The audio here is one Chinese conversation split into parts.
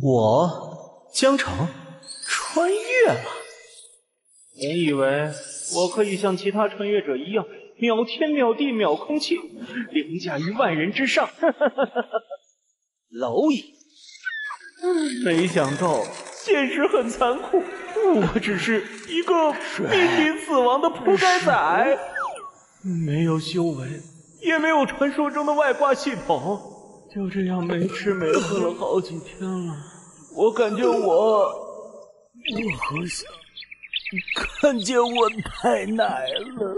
我江城穿越了。原以为我可以像其他穿越者一样秒天秒地秒空气，凌驾于万人之上，蝼蚁。没想到现实很残酷，我只是一个面临死亡的铺盖仔，没有修为，也没有传说中的外挂系统，就这样没吃没喝了好几天了。我感觉我好想看见我太奶了。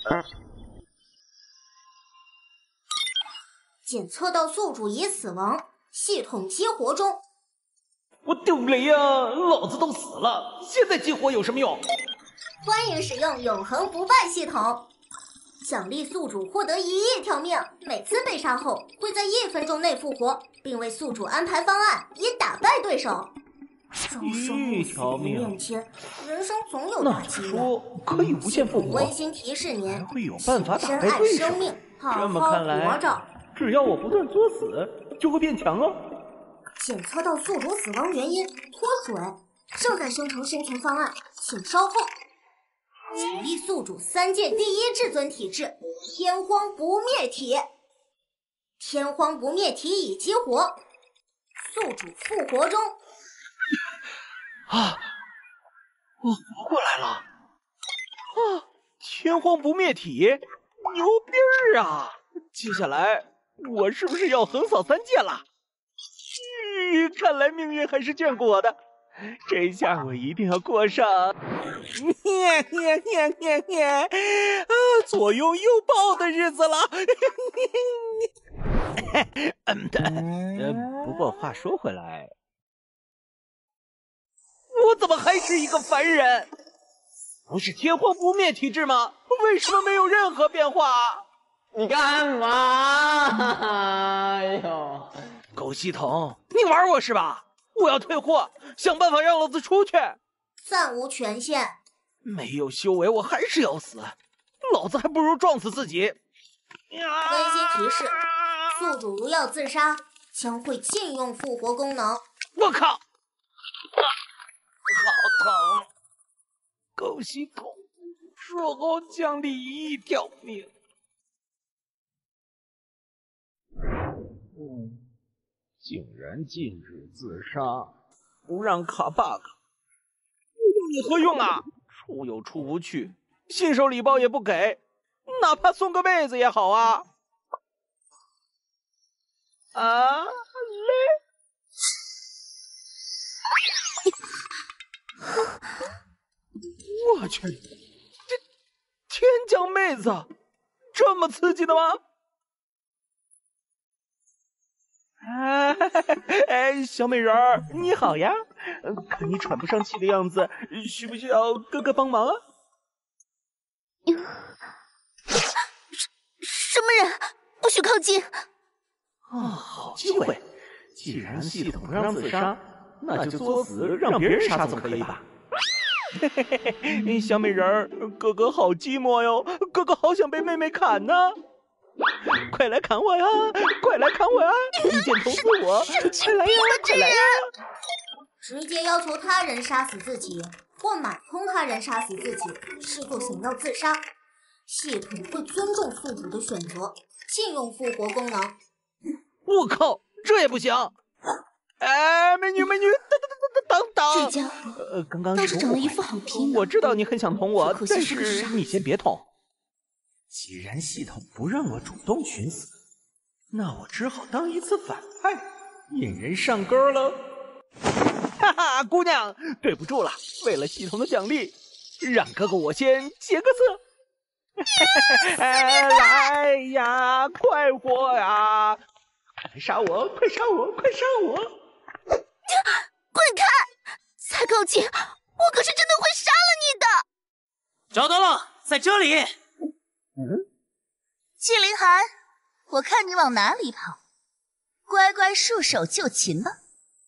检测到宿主已死亡，系统激活中。 我丢雷呀！老子都死了，现在激活有什么用？ 欢迎使用永恒不败系统，奖励宿主获得1亿条命，每次被杀后会在1分钟内复活，并为宿主安排方案以打败对手。 1条命， 面前，人生总有打击的。 说可以无限复活， 温馨提示您， 会有办法打败深爱对手。 生命，好这么好看来， 活着。 只要我不断作死，就会变强了。 检测到宿主死亡原因脱水，正在生成生存方案，请稍后。奖励宿主3件第1至尊体质天荒不灭体，天荒不灭体已激活，宿主复活中。 啊！我活过来了！啊！天荒不灭体，牛逼儿啊！接下来我是不是要横扫3界了？看来命运还是眷顾我的，这下我一定要过上左拥右抱的日子了。不过话说回来，我怎么还是一个凡人？不是天荒不灭体质吗？为什么没有任何变化？ 你干嘛？哎呦！ 狗系统，你玩我是吧？我要退货，想办法让老子出去。 暂无权限。 没有修为，我还是要死，老子还不如撞死自己。 温馨提示：宿主如要自杀，将会禁用复活功能。 我靠！好疼！狗系统，术后奖励1亿条命。竟然禁止自杀，不让卡 bug， 有何用啊？出又出不去，新手礼包也不给，哪怕送个妹子也好啊！啊嘞！我去，这天降妹子，这么刺激的吗？小美人儿，你好呀！看你喘不上气的样子，需不需要哥哥帮忙啊？ 什么人？不许靠近！ 好机会！既然系统不让自杀，那就作死让别人杀总可以吧？小美人儿，哥哥好寂寞哟，哥哥好想被妹妹砍呢。快来砍我呀！快来砍我呀！一箭头死我！快来呀！快来呀！ 直接要求他人杀死自己，或买通他人杀死自己，视作想要自杀。系统会尊重宿主的选择，禁用复活功能。 我靠，这也不行！哎，美女，等！ 这家伙刚刚倒是长了一副好皮囊。 我知道你很想捅我，但是你先别捅。 既然系统不让我主动寻死，那我只好当一次反派，引人上钩了。 哈哈，姑娘，对不住了，为了系统的奖励，让哥哥我先劫个色。来呀，快活呀！快杀我！快杀我！快杀我！ 滚开！再靠近，我可是真的会杀了你的！ 找到了，在这里。 纪凌寒，我看你往哪里跑，乖乖束手就擒吧。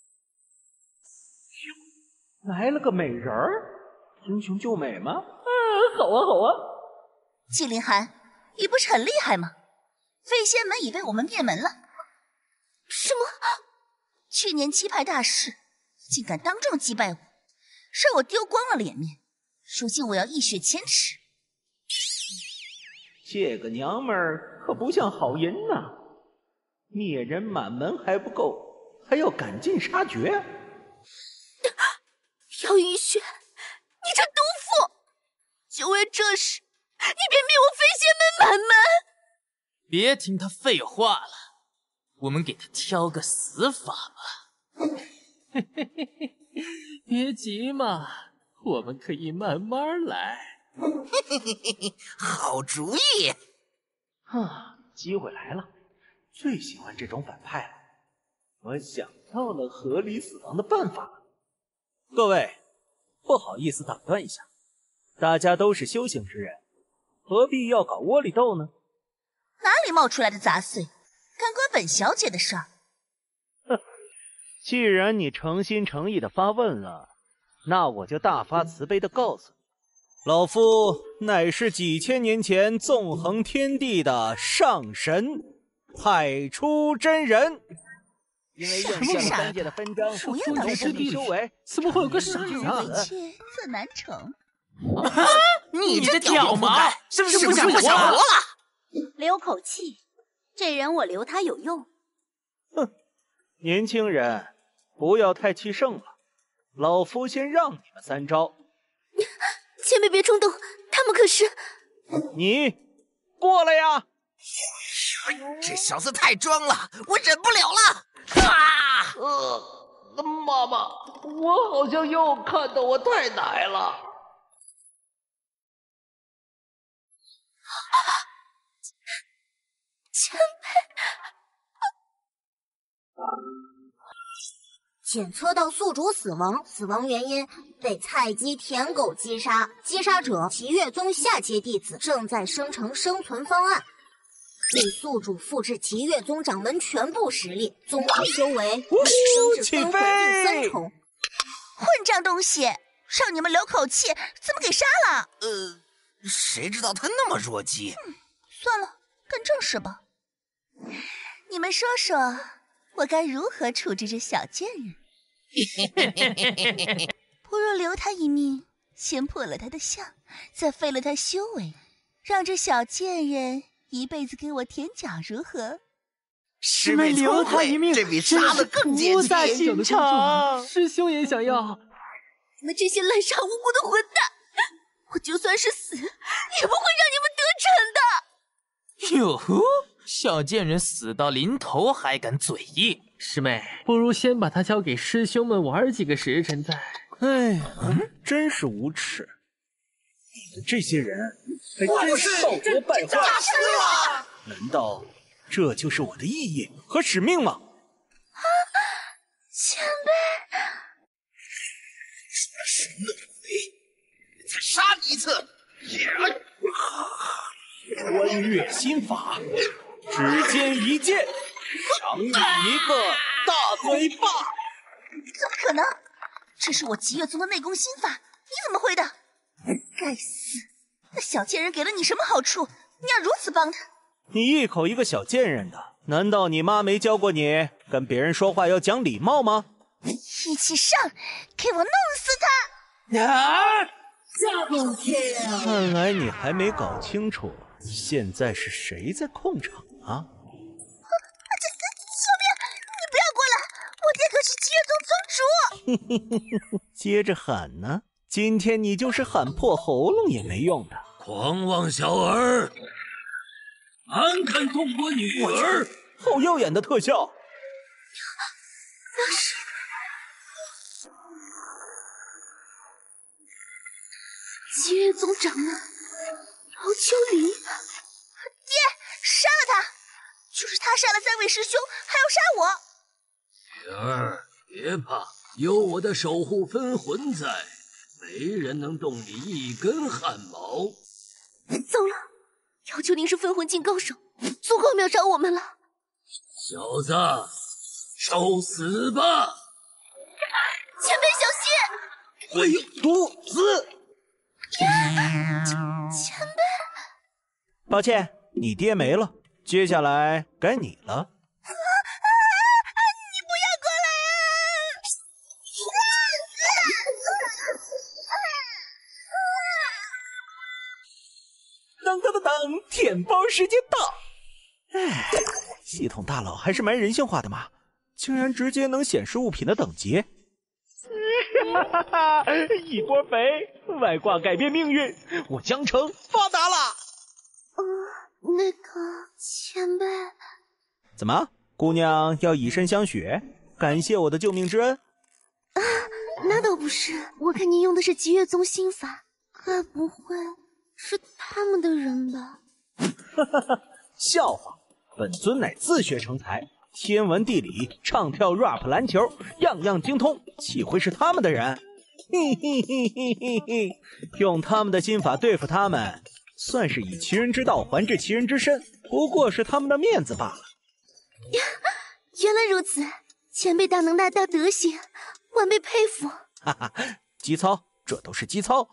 来了个美人儿，英雄救美吗？好啊好啊。 纪凌寒，你不是很厉害吗？飞仙门已被我们灭门了。 什么？ 去年7派大事， 竟敢当众击败我，让我丢光了脸面。如今我要一雪前耻。 这个娘们儿可不像好人呐，灭人满门还不够，还要赶尽杀绝。 姚雨雪，你这毒妇！就为这事，你便灭我飞仙门满门！ 别听他废话了，我们给他挑个死法吧。 嘿嘿嘿嘿，别急嘛，我们可以慢慢来。 好主意！ 机会来了，最喜欢这种反派了。我想到了合理死亡的办法。各位，不好意思打断一下，大家都是修行之人，何必要搞窝里斗呢？ 哪里冒出来的杂碎，干关本小姐的事儿。 既然你诚心诚意的发问了，那我就大发慈悲的告诉你，老夫乃是几千年前纵横天地的上神太初真人。因为用下了三界的分章， 属样的师弟修为， 怎么会有个傻一子？ 一切特难成。 你这屌毛，是不是不想活了？ 留口气，这人我留他有用。 哼，年轻人，不要太气盛了。老夫先让你们3招。 前辈别冲动，他们可是…… 你过来呀！ 这小子太装了，我忍不了了！ 妈妈，我好像又看到我太奶了。 前辈，检测到宿主死亡，死亡原因被菜鸡舔狗击杀，击杀者齐月宗下阶弟子，正在生成生存方案。对宿主复制齐月宗掌门全部实力，宗主修为升至分魂第3重。 混账东西，让你们留口气，怎么给杀了？ 谁知道他那么弱鸡？ 算了，干正事吧。你们说说，我该如何处置这小贱人？不如留他一命，先破了他的相，再废了他修为，让这小贱人一辈子给我舔脚，如何？ 师妹留他一命，这比杀了更接不在近。 心肠。师兄也想要。 你们这些滥杀无辜的混蛋，我就算是死，也不会让你们得逞的。 哟呼，小贱人死到临头还敢嘴硬。 师妹，不如先把他交给师兄们玩几个时辰再。 哎呀，真是无耻！你们这些人还真是道德败坏！难道这就是我的意义和使命吗？ 前辈， 什么鬼？再杀你一次！ 穿越心法，指尖一剑，赏你一个大嘴巴！ 怎么可能？这是我极月宗的内功心法，你怎么会的？该死！那小贱人给了你什么好处？你要如此帮他？ 你一口一个小贱人的，难道你妈没教过你跟别人说话要讲礼貌吗？ 一起上，给我弄死他！ 看来你还没搞清楚，现在是谁在控场啊？ 救命！你不要过来，我爹可是极月宗宗主。 接着喊呢，今天你就是喊破喉咙也没用的。 狂妄小儿，胆敢动我女儿！ 好耀眼的特效！ 那是极月宗掌门姚秋离。 爹，杀了他！就是他杀了3位师兄，还要杀我！ 女儿，别怕，有我的守护分魂在，没人能动你一根汗毛。 糟了，姚秋离是分魂境高手，足够秒杀我们了。 小子，受死吧！ 前辈小心！ 会有毒死！ 前辈， 抱歉，你爹没了，接下来该你了。 你不要过来啊！ 当当当当，舔包时间到！哎，系统大佬还是蛮人性化的嘛，竟然直接能显示物品的等级。 哈哈哈！一波肥，外挂改变命运，我江城发达了。 那个前辈， 怎么，姑娘要以身相许，感谢我的救命之恩？ 那倒不是，我看您用的是极乐宗心法，该不会是他们的人吧？ 哈哈哈，笑话！本尊乃自学成才，天文地理、唱跳、rap、篮球，样样精通，岂会是他们的人？嘿嘿嘿嘿嘿嘿，用他们的心法对付他们，算是以其人之道还治其人之身，不过是他们的面子罢了。 原来如此，前辈大能耐大德行，晚辈佩服。 哈哈，机操，这都是机操。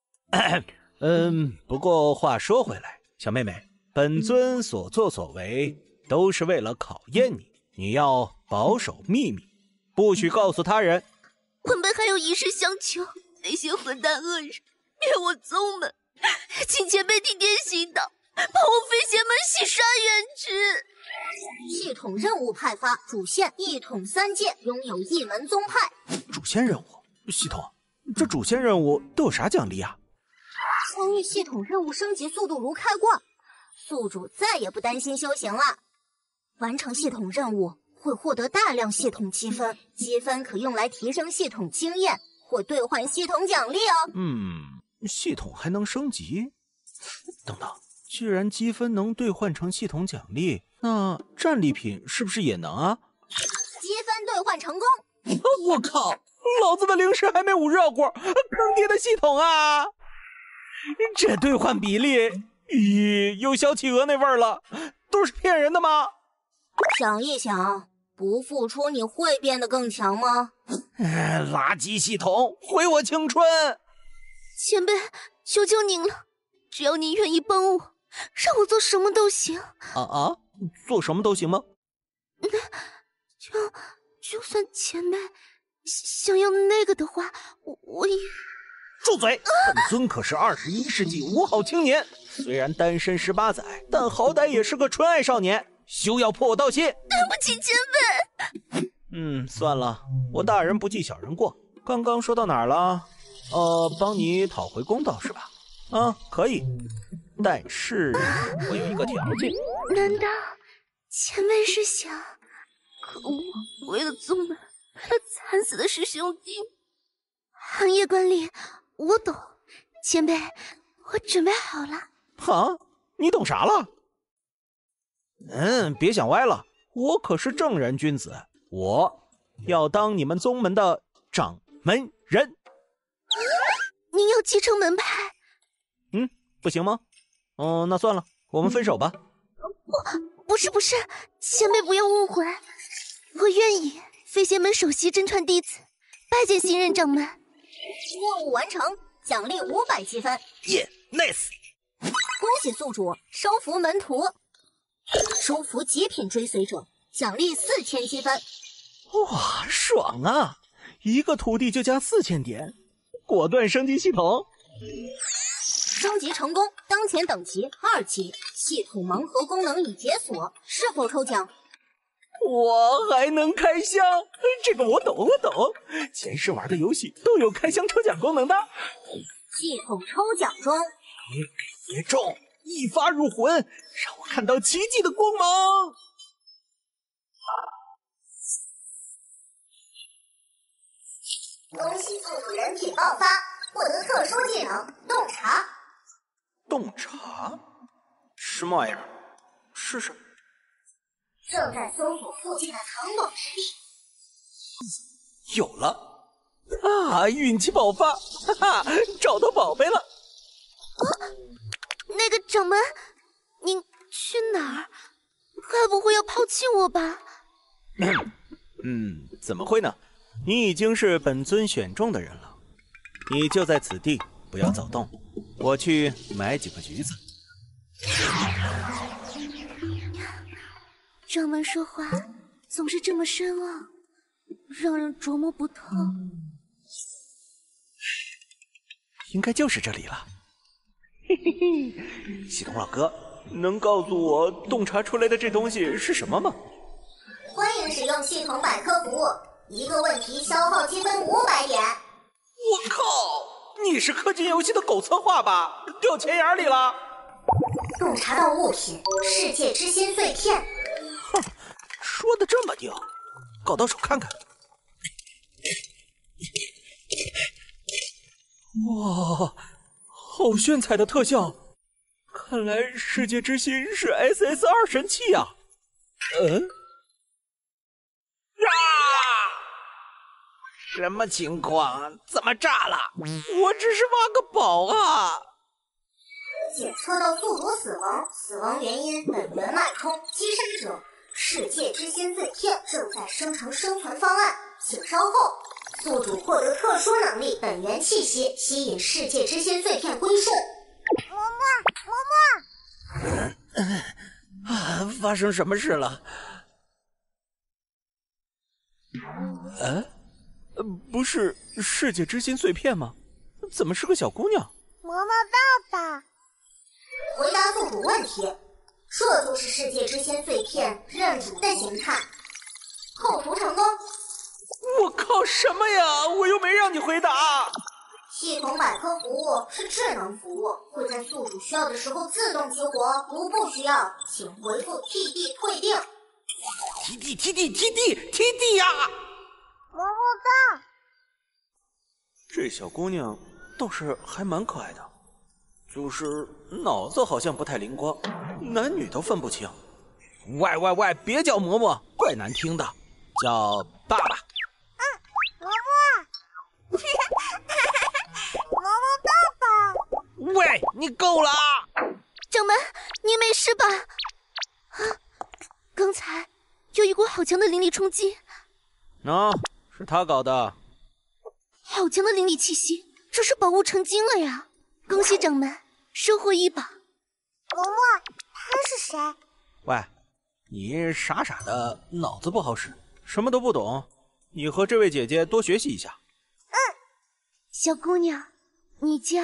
不过话说回来，小妹妹，本尊所作所为都是为了考验你，你要保守秘密，不许告诉他人。 晚辈还有一事相求，那些混蛋恶人灭我宗门，请前辈替天行道，把我飞仙门洗刷远之。系统任务派发，主线一统三界，拥有一门宗派。 主线任务，系统，这主线任务都有啥奖励啊？ 参与系统任务升级速度如开挂，宿主再也不担心修行了。完成系统任务会获得大量系统积分，积分可用来提升系统经验或兑换系统奖励哦。 系统还能升级？等等，既然积分能兑换成系统奖励，那战利品是不是也能啊？ 积分兑换成功！ 我靠，老子的零食还没捂热乎，坑爹的系统啊！这兑换比例，有小企鹅那味儿了，都是骗人的吗？ 想一想，不付出你会变得更强吗？ 垃圾系统，毁我青春！ 前辈，求求您了，只要您愿意帮我，让我做什么都行。 做什么都行吗？ 就算前辈想要那个的话，我也…… 住嘴！本尊可是21世纪5好青年，虽然单身18载，但好歹也是个纯爱少年，休要破我道歉。 对不起，前辈。 算了，我大人不计小人过。刚刚说到哪儿了？帮你讨回公道是吧？可以，但是我有一个条件。 难道前辈是想……可恶，为了宗门，为了惨死的师兄弟，行业管理我懂，前辈，我准备好了。 你懂啥了？别想歪了，我可是正人君子，我要当你们宗门的掌门人。 您要继承门派？ 不行吗？那算了，我们分手吧。 不是，前辈不要误会，我愿意飞仙门首席真传弟子，拜见新任掌门。任务完成，奖励500积分。 nice！ 恭喜宿主收服门徒，收服极品追随者，奖励4000积分。 哇，爽啊！一个徒弟就加4000点，果断升级系统。 升级成功，当前等级2级，系统盲盒功能已解锁，是否抽奖？ 我还能开箱，这个我懂。前世玩的游戏都有开箱抽奖功能的。 系统抽奖中， 别中，一发入魂，让我看到奇迹的光芒。 恭喜宿主人品爆发，获得特殊技能洞察。 洞察？什么玩意儿？试试。 正在搜索附近的藏宝之地。 有了！运气爆发，找到宝贝了。 那个掌门，您去哪儿？该不会要抛弃我吧？ 怎么会呢？你已经是本尊选中的人了，你就在此地，不要躁动。我去买几个橘子。 掌门说话总是这么深奥，让人琢磨不透。 应该就是这里了。 嘿嘿嘿，系统老哥，能告诉我洞察出来的这东西是什么吗？ 欢迎使用系统百科服务，一个问题消耗积分500点。 我靠，你是氪金游戏的狗策划吧？掉钱眼里了。 洞察到物品，世界之心碎片。 哼，说的这么硬，搞到手看看。哇，好炫彩的特效！看来世界之心是 SSR 神器啊。 什么情况？怎么炸了？ 我只是挖个宝啊！ 检测到宿主死亡，死亡原因本源脉冲，击杀者。世界之心碎片正在生成生存方案，请稍后。宿主获得特殊能力本源气息，吸引世界之心碎片归顺。 发生什么事了？ 不是世界之心碎片吗？怎么是个小姑娘？ 嬷嬷爸爸，回答宿主问题，这就是世界之心碎片认主的形态。构图成功。 我靠，什么呀？我又没让你回答。 系统百科服务是智能服务，会在宿主需要的时候自动激活，如不需要，请回复 TD 退订。 TD 呀！ 么么哒。 这小姑娘倒是还蛮可爱的，就是脑子好像不太灵光，男女都分不清。 喂，别叫嬷嬷，怪难听的，叫爸爸。 嬷嬷，嬷嬷爸爸。 喂，你够了！ 掌门，你没事吧？啊，刚才有一股好强的灵力冲击。 是他搞的。 好强的灵力气息，这是宝物成精了呀！恭喜掌门收获一宝。 嬷嬷，他是谁？ 喂，你傻傻的，脑子不好使，什么都不懂。你和这位姐姐多学习一下。 小姑娘，你叫……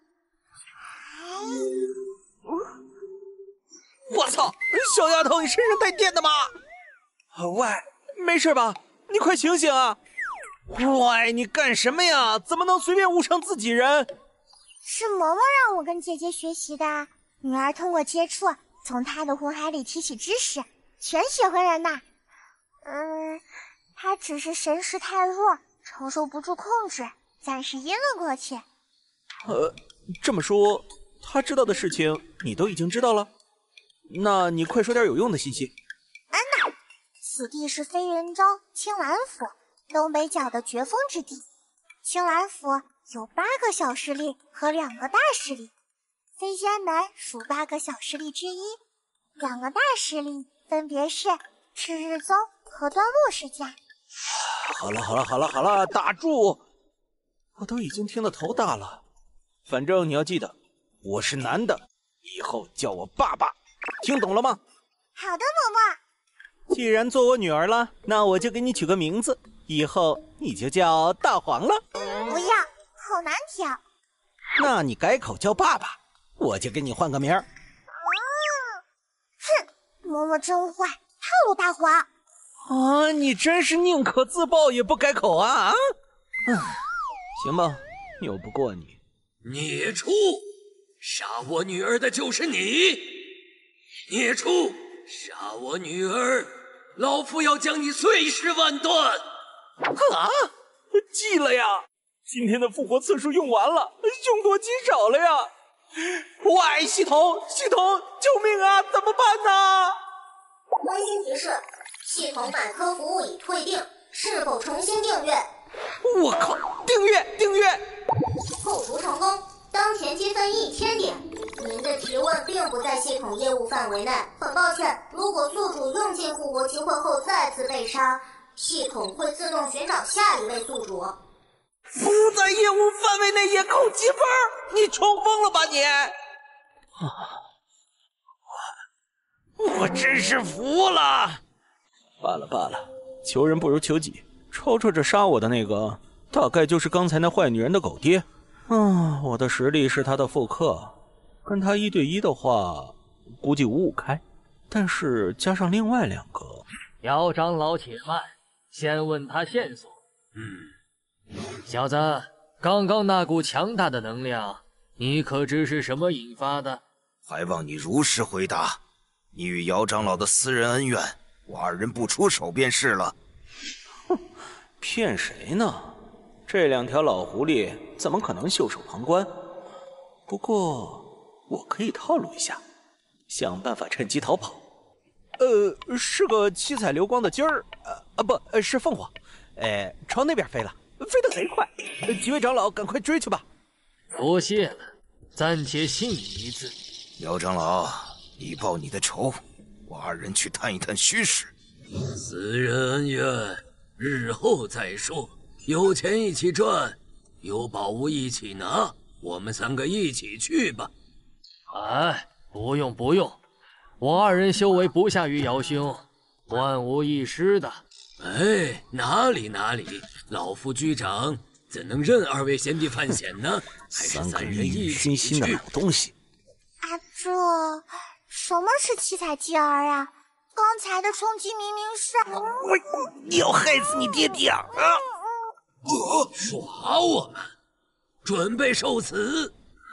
我操，小丫头，你身上带电的吗？ 喂，没事吧？你快醒醒啊！ 喂，你干什么呀？怎么能随便误伤自己人？ 是嬷嬷让我跟姐姐学习的。女儿通过接触，从她的魂海里提取知识，全学会了呢。她只是神识太弱，承受不住控制，暂时晕了过去。 这么说，她知道的事情你都已经知道了？那你快说点有用的信息。 此地是飞人州青蓝府东北角的绝峰之地。青蓝府有8个小势力和2个大势力，飞仙门属8个小势力之一，2个大势力分别是赤日宗和端木世家。 好了，打住！我都已经听得头大了。反正你要记得，我是男的，以后叫我爸爸，听懂了吗？ 好的，嬷嬷。 既然做我女儿了，那我就给你取个名字，以后你就叫大黄了。 不要，好难听。 那你改口叫爸爸，我就给你换个名儿。 哼，嬷嬷真坏，套路大黄。 你真是宁可自爆也不改口啊！行吧，拗不过你。 孽畜，杀我女儿的就是你！孽畜，杀我女儿，老夫要将你碎尸万段！ 记了呀！今天的复活次数用完了，凶多吉少了呀！喂，系统，救命啊！怎么办呢？ 温馨提示：系统百科服务已退订，是否重新订阅？ 我靠！订阅！ 构图成功，当前积分1000点。您的提问并不在系统业务范围内，很抱歉，如果宿主用尽复活机会后再次被杀，系统会自动寻找下一位宿主。 不在业务范围内也扣积分？你冲疯了吧你！我真是服了。 罢了，求人不如求己。吵着杀我的那个，大概就是刚才那坏女人的狗爹。我的实力是他的复刻， 跟他1对1的话，估计5-5开。但是加上另外2个， 姚长老且慢，先问他线索。小子，刚刚那股强大的能量，你可知是什么引发的？ 还望你如实回答。你与姚长老的私人恩怨，我2人不出手便是了。 哼，骗谁呢？这2条老狐狸怎么可能袖手旁观？不过我可以套路一下，想办法趁机逃跑。是个七彩流光的鸡儿，不是凤凰，朝那边飞了，飞得贼快。几位长老，赶快追去吧！ 多谢了，暂且信你一次。 姚长老，你报你的仇，我2人去探一探虚实。 私人恩怨，日后再说。有钱一起赚，有宝物一起拿，我们3个一起去吧。 哎，不用，我2人修为不下于姚兄，万无一失的。 哎，哪里，老夫居长怎能任2位贤弟犯险呢？还是3人一起去。 熏心的老东西。 这什么是七彩鸡儿啊？刚才的冲击明明是…… 你要害死你爹爹啊！ 耍我们，准备受死！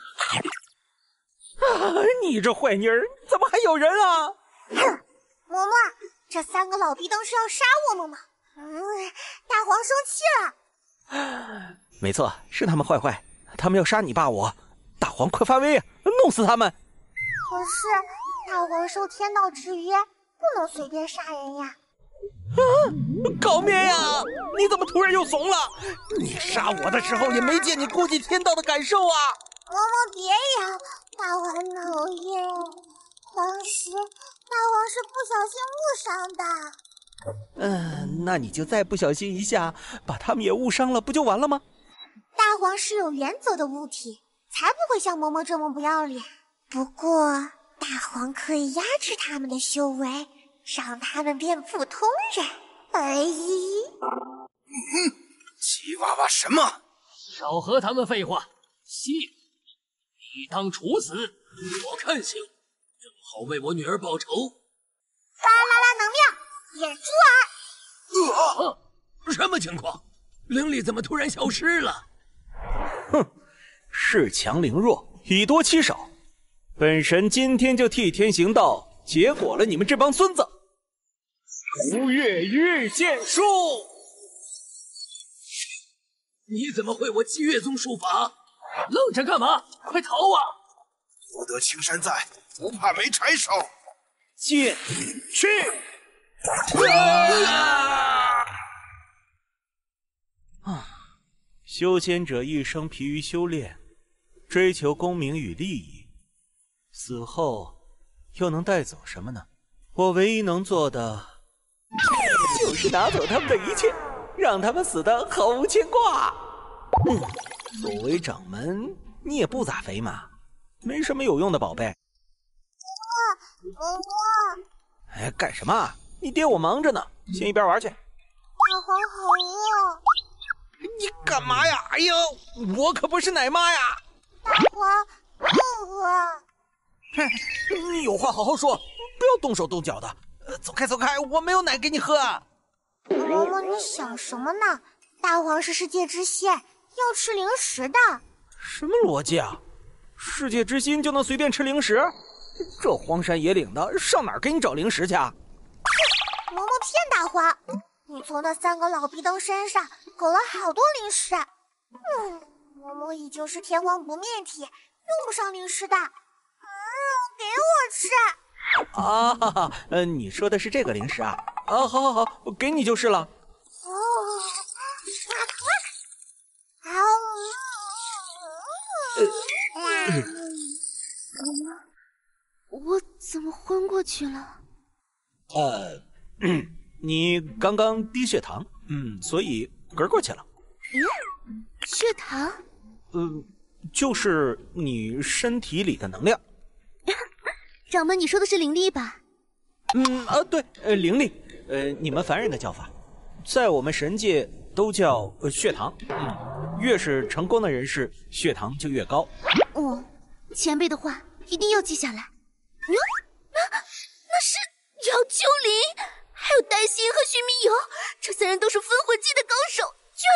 你这坏妮儿，怎么还有人啊？ 哼，嬷嬷，这3个老逼灯是要杀我们吗？大黄生气了。 没错，是他们坏，他们要杀你爸我。大黄快发威啊，弄死他们！ 可是大黄受天道之约，不能随便杀人呀。 高面呀，你怎么突然又怂了？你杀我的时候也没见你顾及天道的感受啊！ 嬷嬷别呀，大黄讨厌。当时大黄是不小心误伤的。 那你就再不小心一下，把他们也误伤了，不就完了吗？ 大黄是有原则的物体，才不会像嬷嬷这么不要脸。不过大黄可以压制他们的修为，让他们变普通人。 吉娃娃什么？ 少和他们废话，谢你当处死。 我看行，正好为我女儿报仇。 巴啦啦能量，眼珠儿。 什么情况？灵力怎么突然消失了？ 哼，恃强凌弱，以多欺少。本神今天就替天行道，结果了你们这帮孙子！吴越御剑术， 你怎么会我姬月宗术法？ 愣着干嘛？快逃啊！ 福德青山在，不怕没柴烧。 进去！修仙者一生疲于修炼，追求功名与利益，死后又能带走什么呢？我唯一能做的，就是拿走他们的一切，让他们死得毫无牵挂。作为掌门，你也不咋肥嘛，没什么有用的宝贝。哎，干什么？你爹我忙着呢，先一边玩去。 大黄好饿。 你干嘛呀？哎呦，我可不是奶妈呀！ 大黄不饿。 你有话好好说，不要动手动脚的。走开走开，我没有奶给你喝。 嬷嬷，你想什么呢？大黄是世界之仙，要吃零食的。 什么逻辑啊？世界之心就能随便吃零食？这荒山野岭的，上哪儿给你找零食去啊？ 嬷嬷骗大黄，你从那3个老逼灯身上狗了好多零食。嬷嬷已经是天皇不灭体，用不上零食的。给我吃。 啊，你说的是这个零食啊？啊，好，给你就是了。 我怎么昏过去了？ 你刚刚低血糖，所以嗝过去了。 血糖？ 就是你身体里的能量。 掌门，你说的是灵力吧？ 对，灵力，你们凡人的叫法，在我们神界都叫血糖。越是成功的人士，血糖就越高。 前辈的话一定要记下来。那是姚秋林，还有黛心和徐明游，这3人都是分魂技的高手，居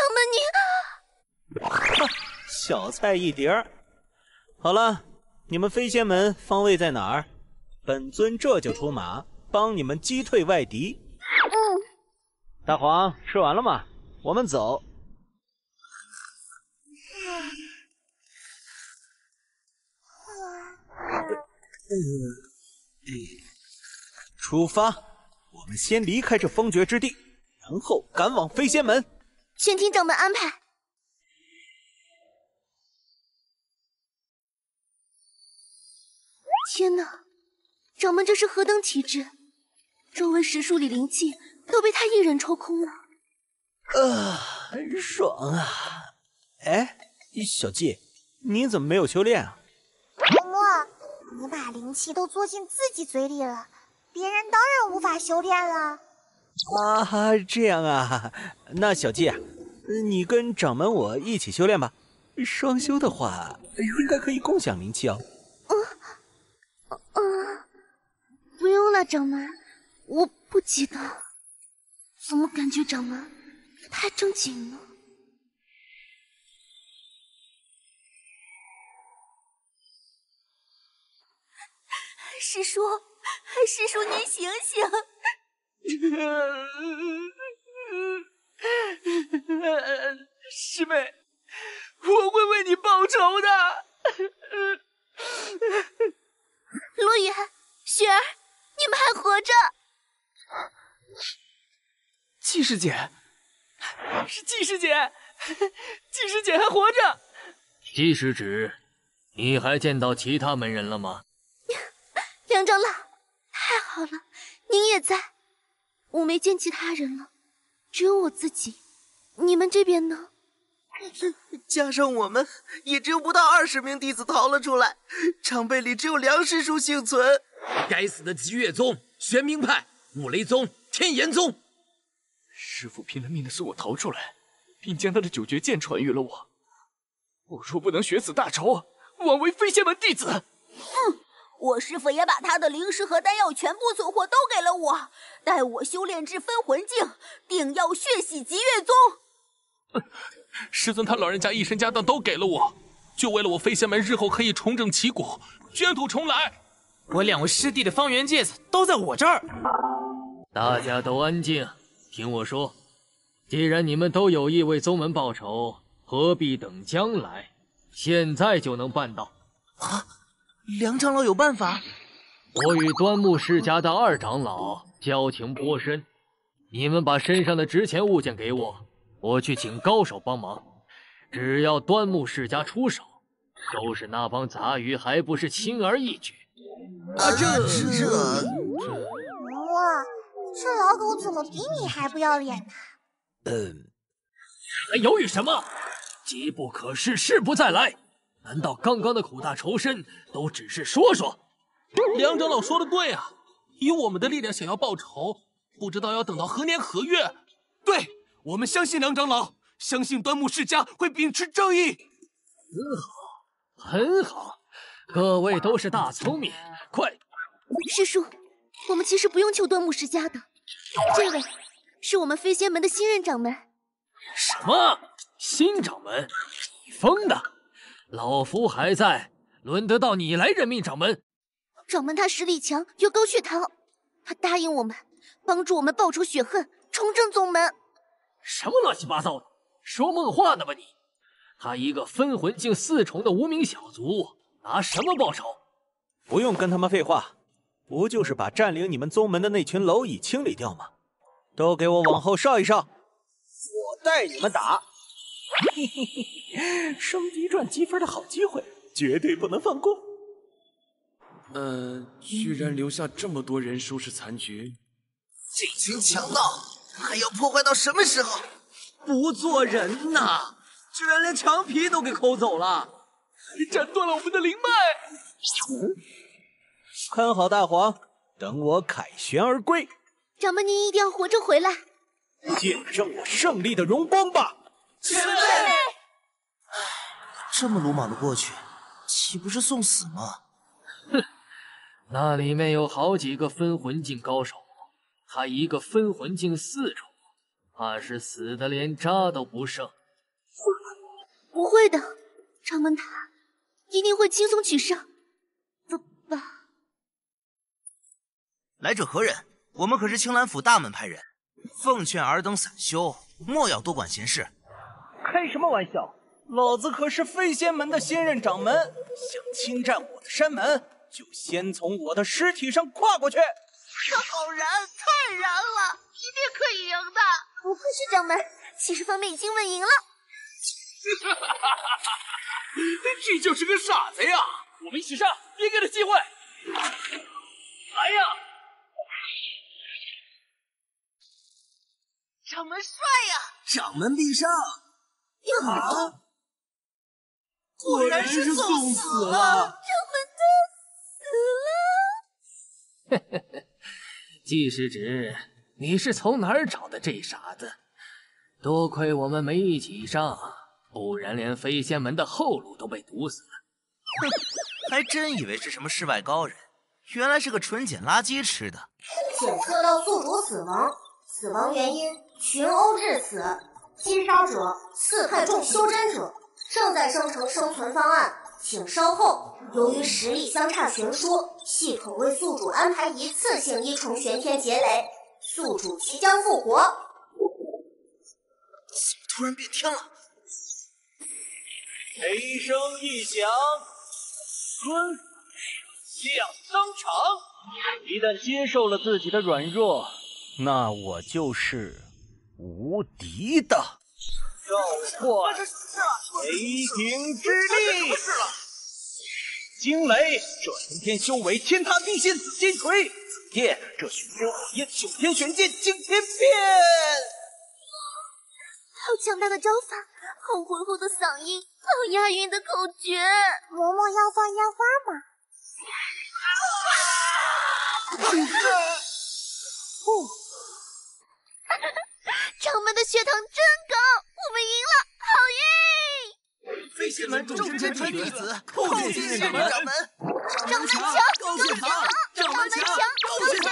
然被掌门你…… 小菜一碟。好了，你们飞仙门方位在哪儿？本尊这就出马，帮你们击退外敌。大黄，吃完了吗？我们走。出发！我们先离开这封爵之地，然后赶往飞仙门。 全听掌门安排。天哪，掌门这是何等体质？周围10数里灵气都被他一人抽空了。 爽啊！哎，小季，你怎么没有修炼啊？ 默默，你把灵气都嘬进自己嘴里了，别人当然无法修炼了。 这样啊，那小季啊，你跟掌门我一起修炼吧。双修的话，应该可以共享灵气哦。 不用了，掌门，我不急的。怎么感觉掌门太正经了？师叔，师叔您醒醒！ 师妹，我会为你报仇的。 罗远、雪儿，你们还活着！ 季师姐，是季师姐，季师姐还活着。 季师侄，你还见到其他门人了吗？ 梁长老，太好了，您也在。我没见其他人了，只有我自己。你们这边呢？ 加上我们，也只有不到20名弟子逃了出来，长辈里只有梁师叔幸存。 该死的极月宗、玄冥派、五雷宗、天炎宗！ 师父拼了命的送我逃出来，并将他的9绝剑传于了我。我若不能血死大仇，枉为飞仙门弟子。 我师父也把他的灵石和丹药全部存货都给了我，待我修炼至分魂境，定要血洗极月宗。 师尊他老人家一身家当都给了我，就为了我飞仙门日后可以重整旗鼓，卷土重来。我2位师弟的方圆戒指都在我这儿。 大家都安静，听我说。既然你们都有意为宗门报仇，何必等将来？现在就能办到。 梁长老有办法？ 我与端木世家的2长老交情颇深，你们把身上的值钱物件给我，我去请高手帮忙。只要端木世家出手，收拾那帮杂鱼还不是轻而易举？ 哇，这老狗怎么比你还不要脸呢？ 还犹豫什么？机不可失，时不再来。难道刚刚的苦大仇深都只是说说？ 梁长老说的对啊，以我们的力量想要报仇，不知道要等到何年何月。对，我们相信梁长老，相信端木世家会秉持正义。 很好，各位都是大聪明，快！ 师叔，我们其实不用求端木世家的，这位是我们飞仙门的新任掌门。 什么？新掌门？你疯的！老夫还在，轮得到你来任命掌门？ 掌门他实力强，有高血糖，他答应我们，帮助我们报仇雪恨，重振宗门。 什么乱七八糟的，说梦话呢吧你？他一个分魂境4重的无名小卒，拿什么报仇？ 不用跟他们废话，不就是把占领你们宗门的那群蝼蚁清理掉吗？都给我往后稍一稍，我带你们打！嘿嘿嘿，升级赚积分的好机会，绝对不能放过。 居然留下这么多人收拾残局， 这群强盗还要破坏到什么时候？ 不做人呐！居然连墙皮都给抠走了， 斩断了我们的灵脉。 看好大黄，等我凯旋而归。 掌门您一定要活着回来， 见证我胜利的荣光吧！ 前辈，这么鲁莽的过去，岂不是送死吗？ 那里面有好几个分魂境高手，还一个分魂境4重，怕是死的连渣都不剩。 不会的，掌门他一定会轻松取胜的吧？ 来者何人？我们可是青兰府大门派人，奉劝尔等散修，莫要多管闲事。 开什么玩笑！老子可是飞仙门的现任掌门，想侵占我的山门，就先从我的尸体上跨过去。 这好燃，太燃了，一定可以赢的！不愧是掌门，气势方面已经稳赢了。 这就是个傻子呀！ 我们一起上，别给他机会！ 来呀！ 掌门帅呀！ 掌门必上！ 啊！ 果然是送死了！ 掌门的死了！ 季师侄，你是从哪儿找的这傻子？多亏我们没一起上，不然连飞仙门的后路都被堵死了。 哼，还真以为是什么世外高人，原来是个纯捡垃圾吃的。 检测到宿主死亡，死亡原因群殴致死，击杀者刺太重修真者，正在生成生存方案，请稍后。由于实力相差悬殊，系统为宿主安排一次性1重玄天劫雷，宿主即将复活。 怎么突然变天了？ 雷声一响，尊相登场。一旦接受了自己的软弱，那我就是无敌的。召唤雷霆之力，惊雷，这通天修为天塌地陷紫金锤；紫电，这玄真火焰9天玄剑惊天变。 好强大的招法，好浑厚的嗓音，好押韵的口诀。 嬷嬷要放烟花吗？ 掌门的血糖真高，我们赢了，好运！ 飞仙门众真传弟子， 叩见新掌门。 掌门强， 高血糖， 掌门强，高血糖。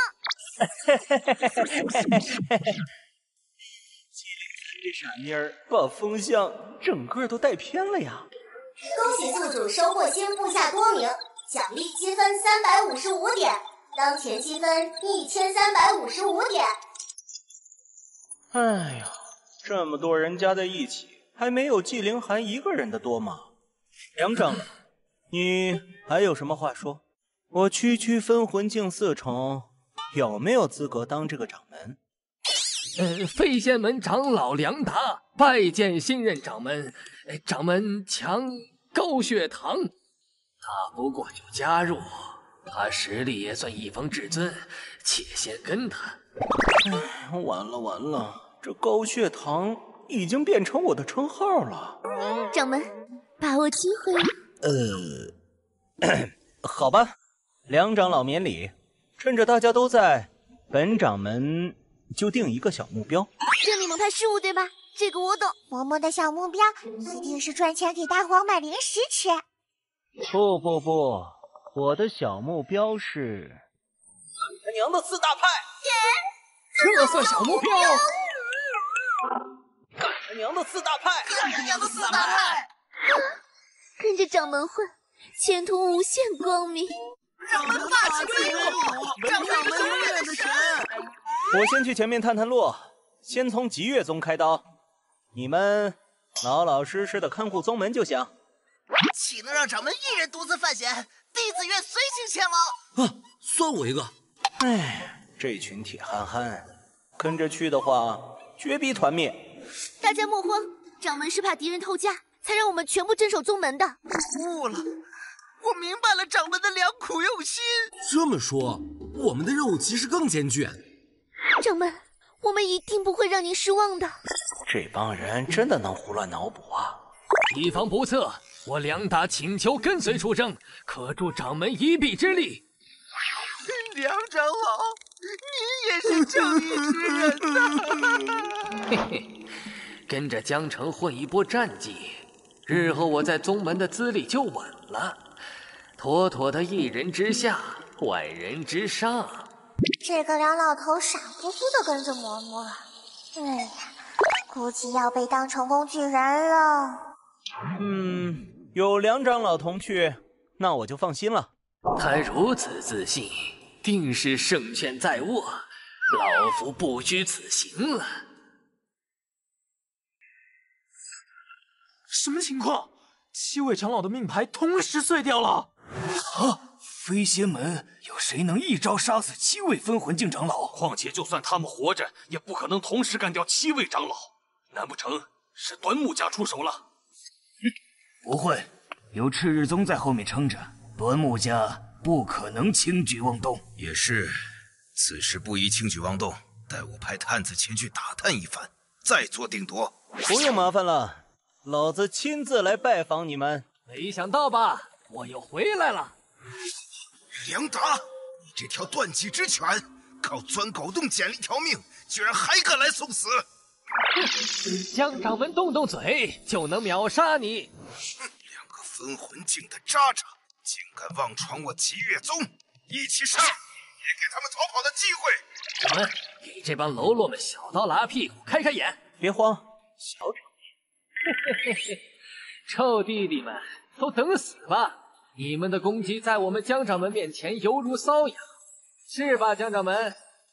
这傻妮儿把风向整个都带偏了呀！ 恭喜宿主收获新部下多名，奖励积分355点，当前积分1355点。 哎呀，这么多人加在一起，还没有纪凌寒一个人的多吗？梁长老，你还有什么话说？我区分魂境4重，有没有资格当这个掌门？ 飞仙门长老梁达拜见新任掌门。掌门强高血糖，他不过就加入，他实力也算一方至尊，且先跟他。 完了，这高血糖已经变成我的称号了。 掌门，把握机会。 好吧，梁长老免礼。趁着大家都在，本掌门就定一个小目标。 这你们派事务对吧？这个我懂。 嬷嬷的小目标一定是赚钱给大黄买零食吃。 不，我的小目标是他娘的4大派。 这算小目标？ 干他娘的4大派！ 干他娘的4大派！ 跟着掌门混，前途无限光明。 掌门霸气威武，掌门永远的神。 我先去前面探路，先从极月宗开刀。你们老老实实的看护宗门就行。 岂能让掌门一人独自犯险？弟子愿随行前往。 算我一个。 哎，这群铁憨憨，跟着去的话，绝逼团灭。 大家莫慌，掌门是怕敌人偷家，才让我们全部镇守宗门的。 悟了，我明白了掌门的良苦用心。 这么说，我们的任务其实更艰巨。 掌门，我们一定不会让您失望的。 这帮人真的能胡乱脑补啊！ 以防不测，我梁达请求跟随出征，可助掌门一臂之力。 梁长老，您也是正义之人呐！ 嘿嘿，跟着江城混一波战绩，日后我在宗门的资历就稳了，妥妥的一人之下， 万人之上。 这个梁老头傻乎乎的跟着嬷嬷，哎呀，估计要被当成工具人了。 有梁长老同去，那我就放心了。 他如此自信，定是胜券在握，老夫不虚此行了。 什么情况？7位长老的命牌同时碎掉了！ 啊！飞仙门有谁能一招杀死7位分魂境长老？ 况且就算他们活着，也不可能同时干掉7位长老。难不成是端木家出手了？ 不会，有赤日宗在后面撑着，端木家不可能轻举妄动。 也是，此事不宜轻举妄动，待我派探子前去打探一番，再做定夺。 不用麻烦了，老子亲自来拜访你们。 没想到吧，我又回来了。 梁达，你这条断脊之犬，靠钻狗洞捡了一条命，居然还敢来送死！ 江掌门动动嘴就能秒杀你！ 两个分魂境的渣渣，竟敢妄闯我极月宗！一起上，别给他们逃跑的机会！ 掌门，给这帮喽啰们小刀拉屁股，开开眼！ 别慌，小场面。臭弟弟们，都等死吧！你们的攻击在我们江掌门面前犹如瘙痒，是吧，江掌门？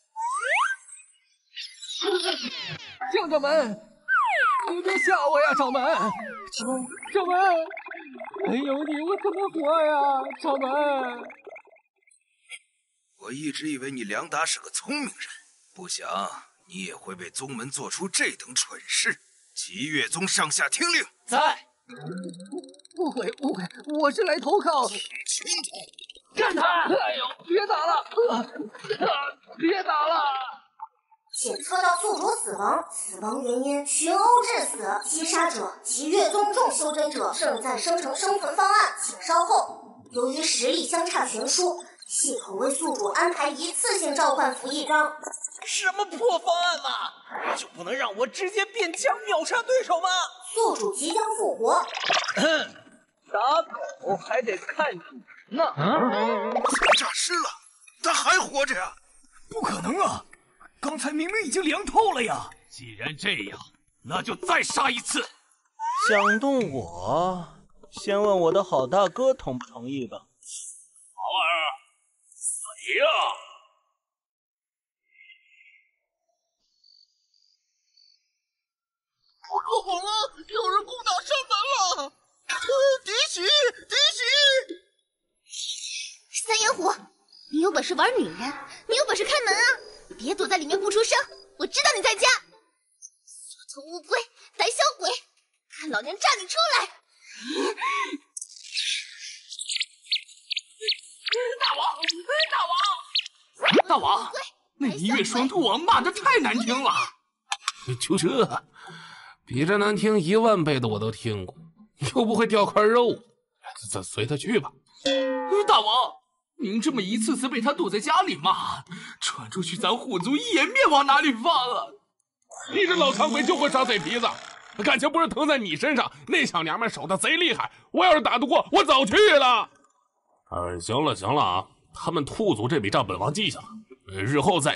江掌门，你别吓我呀，掌门！掌门，没有你我怎么活呀，掌门？ 我一直以为你梁达是个聪明人，不想你也会为宗门做出这等蠢事。极月宗上下听令， 在。误会，我是来投靠。 群头， 干他！哎呦，别打了！别打了！ 检测到宿主死亡，死亡原因群殴致死，击杀者极月宗众修真者，正在生成生存方案，请稍后。由于实力相差悬殊，系统为宿主安排一次性召唤符一张。 什么破方案嘛！就不能让我直接变强秒杀对手吗？ 宿主即将复活。 打狗还得看主人呢。 诈尸了，他还活着呀？ 不可能啊！刚才明明已经凉透了呀！ 既然这样，那就再杀一次。 想动我，先问我的好大哥同不同意吧。 好儿，死呀！ 不好了，有人攻打山门了！敌袭！ 三眼虎，你有本事玩女人，你有本事开门啊！别躲在里面不出声，我知道你在家。小头乌龟，胆小鬼，看老娘炸你出来！ 大王，那一月双兔王骂得太难听了。 就这，比这难听10000倍的我都听过，又不会掉块肉，随他去吧。 大王，您这么一次次被他堵在家里骂，传出去咱虎族颜面往哪里放啊？ 你这老馋鬼就会耍嘴皮子，感情不是疼在你身上，那小娘们手的贼厉害，我要是打得过，我早去了。行了啊，他们兔族这笔账本王记下了，日后再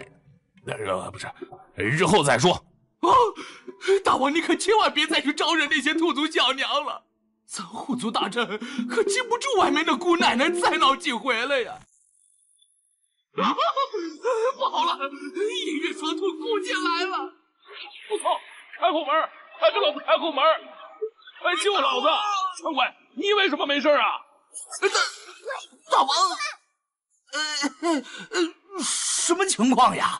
说。 啊！大王，你可千万别再去招惹那些兔族小娘了，咱虎族大阵可经不住外面的姑奶奶再闹几回了呀！不好了，一月双兔顾进来了！ 我操！开后门！快给老子开后门！快救老子！长鬼，你为什么没事啊？ 大王，什么情况呀？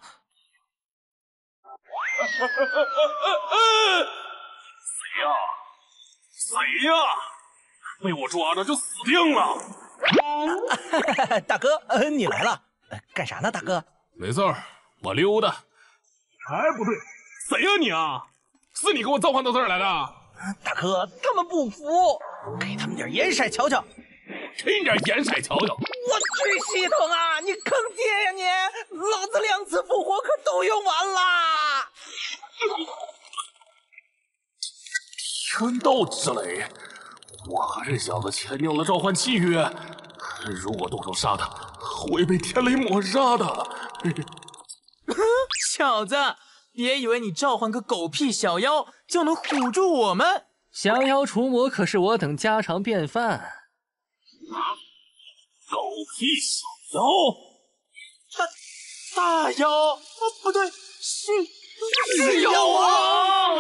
谁呀？被我抓着就死定了！ 大哥，你来了，干啥呢？大哥， 没事儿，我溜达。哎，不对，谁呀你啊？是你给我召唤到这儿来的？ 大哥，他们不服，给他们点颜色瞧瞧。 给你点颜色瞧瞧。 我去系统啊！你坑爹呀你！老子2次复活可都用完啦！ 天道之雷，我和这小子签订了召唤契约，如果动手杀他， 会被天雷抹杀的。 小子，别以为你召唤个狗屁小妖就能唬住我们！ 降妖除魔可是我等家常便饭。 狗屁小妖！ 大妖？不对，是妖王！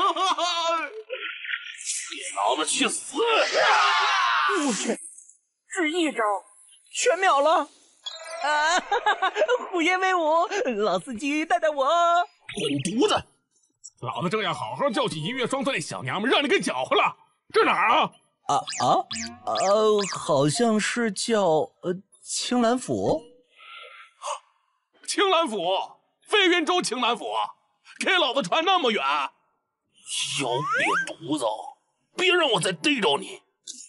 给老子去死！ 我去，只一招全秒了！啊！虎爷威武，老司机带带我！ 狗犊子！老子正要好好教训银月双钻那小娘们，让你给搅和了。这哪儿啊？ 好像是叫青兰府。 青兰府，飞云州青兰府，给老子传那么远！妖孽犊子，别让我再逮着你！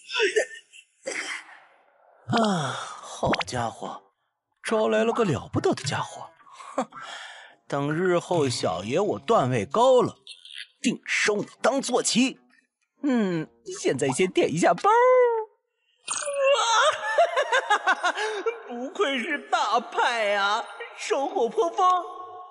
好家伙，招来了个了不得的家伙！哼，等日后小爷我段位高了，定收你当坐骑。现在先垫一下包。不愧是大派啊，收获颇丰。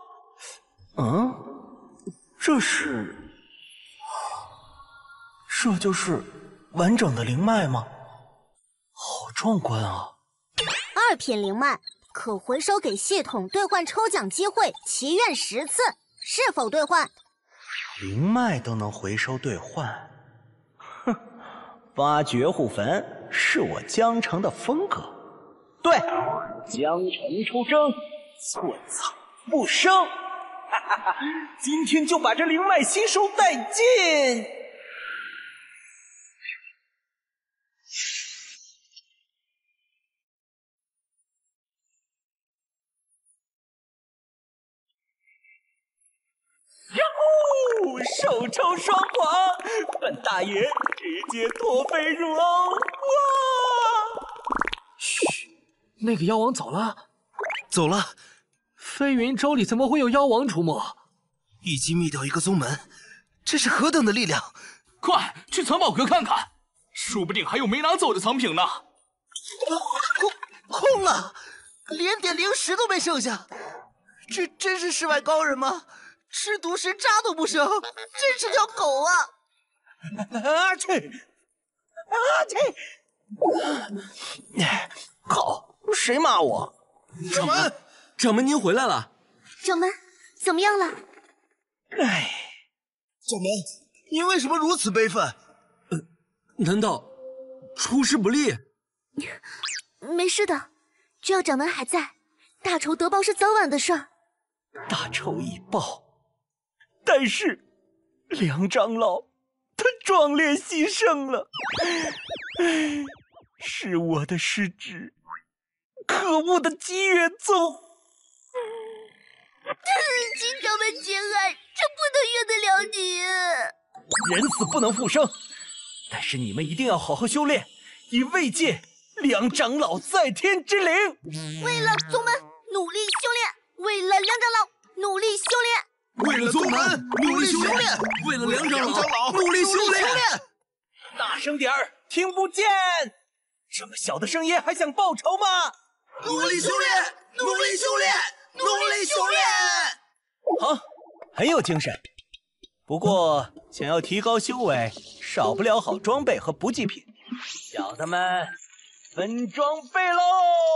这就是完整的灵脉吗？好壮观啊 ！2品灵脉可回收给系统兑换抽奖机会，祈愿10次，是否兑换？ 灵脉都能回收兑换，哼！挖绝户坟是我江城的风格。对，江城出征，寸草不生。哈哈哈！今天就把这灵脉吸收殆尽。哟，首抽双黄，本大爷直接脱飞入瓯！哇！ 嘘，那个妖王走了。 走了。 飞云州里怎么会有妖王出没？ 一击灭掉一个宗门，这是何等的力量！ 快去藏宝阁看看，说不定还有没拿走的藏品呢。 空了，连点灵石都没剩下。这真是世外高人吗？吃独食渣都不剩，真是条狗啊！ 好，谁骂我？ 掌门您回来了。 掌门怎么样了？ 掌门，您为什么如此悲愤？难道出师不利？ 没事的，只要掌门还在，大仇得报是早晚的事儿。 大仇已报，但是梁长老他壮烈牺牲了，是我的失职。可恶的姬月宗！ 请掌门节哀，这不能怨得了你。 人死不能复生，但是你们一定要好好修炼，以慰藉梁长老在天之灵。 为了宗门努力修炼，为了梁长老努力修炼， 为了宗门努力修炼，为了梁长老努力修炼。 大声点儿，听不见！这么小的声音还想报仇吗？ 努力修炼，努力修炼，努力修炼！ 好，很有精神。不过想要提高修为，少不了好装备和补给品。小的们，分装备喽！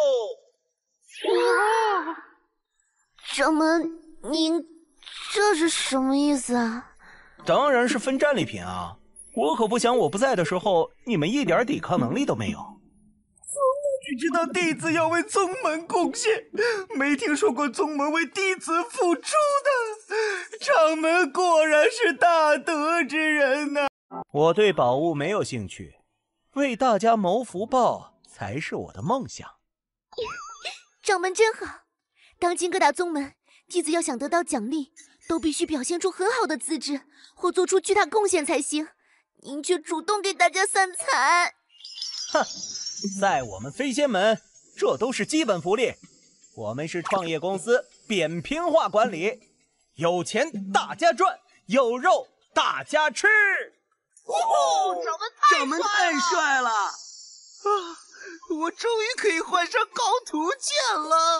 掌门，您这是什么意思啊？ 当然是分战利品啊！我可不想我不在的时候，你们一点抵抗能力都没有。只知道弟子要为宗门贡献，没听说过宗门为弟子付出的。掌门果然是大德之人呐！我对宝物没有兴趣，为大家谋福报才是我的梦想。 掌门真好，当今各大宗门，弟子要想得到奖励，都必须表现出很好的资质，或做出巨大贡献才行。您却主动给大家散财。 哼！在我们飞仙门，这都是基本福利。我们是创业公司，扁平化管理，有钱大家赚，有肉大家吃。 掌门太帅了！ 我终于可以换上高图剑了。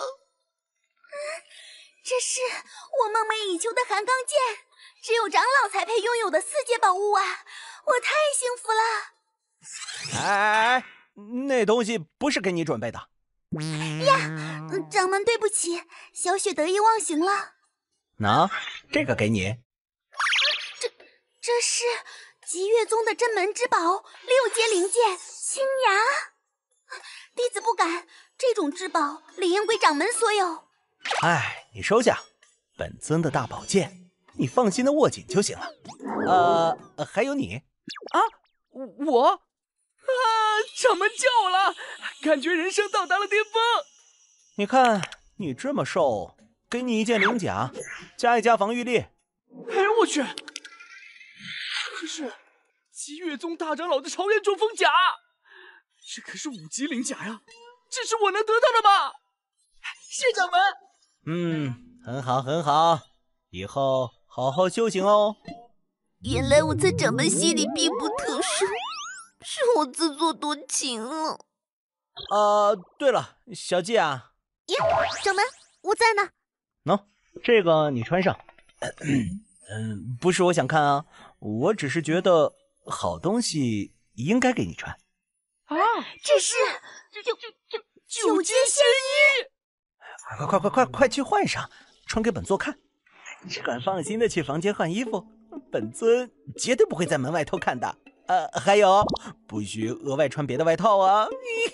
这是我梦寐以求的寒钢剑，只有长老才配拥有的4阶宝物啊！我太幸福了。 哎，那东西不是给你准备的。 呀，掌门对不起，小雪得意忘形了。 喏，这个给你。 这是极乐宗的镇门之宝，6阶灵剑青牙。弟子不敢，这种至宝理应归掌门所有。 哎，你收下，本尊的大宝剑，你放心的握紧就行了。还有你啊，我啊，掌门救我了，感觉人生到达了巅峰。 你看你这么瘦，给你一件灵甲，加一加防御力。 哎呦我去！这是极乐宗大长老的朝元中锋甲，这可是5级灵甲呀！这是我能得到的吗？谢掌门。 很好很好，以后好好修行哦。 原来我在掌门心里并不特殊，是我自作多情了。 对了，小季啊。 耶，掌门，我在呢。 喏，这个你穿上。不是我想看啊，我只是觉得好东西应该给你穿。 啊， 这是九阶仙衣！快去换上，穿给本座看。只管放心的去房间换衣服，本尊绝对不会在门外偷看的。还有，不许额外穿别的外套啊！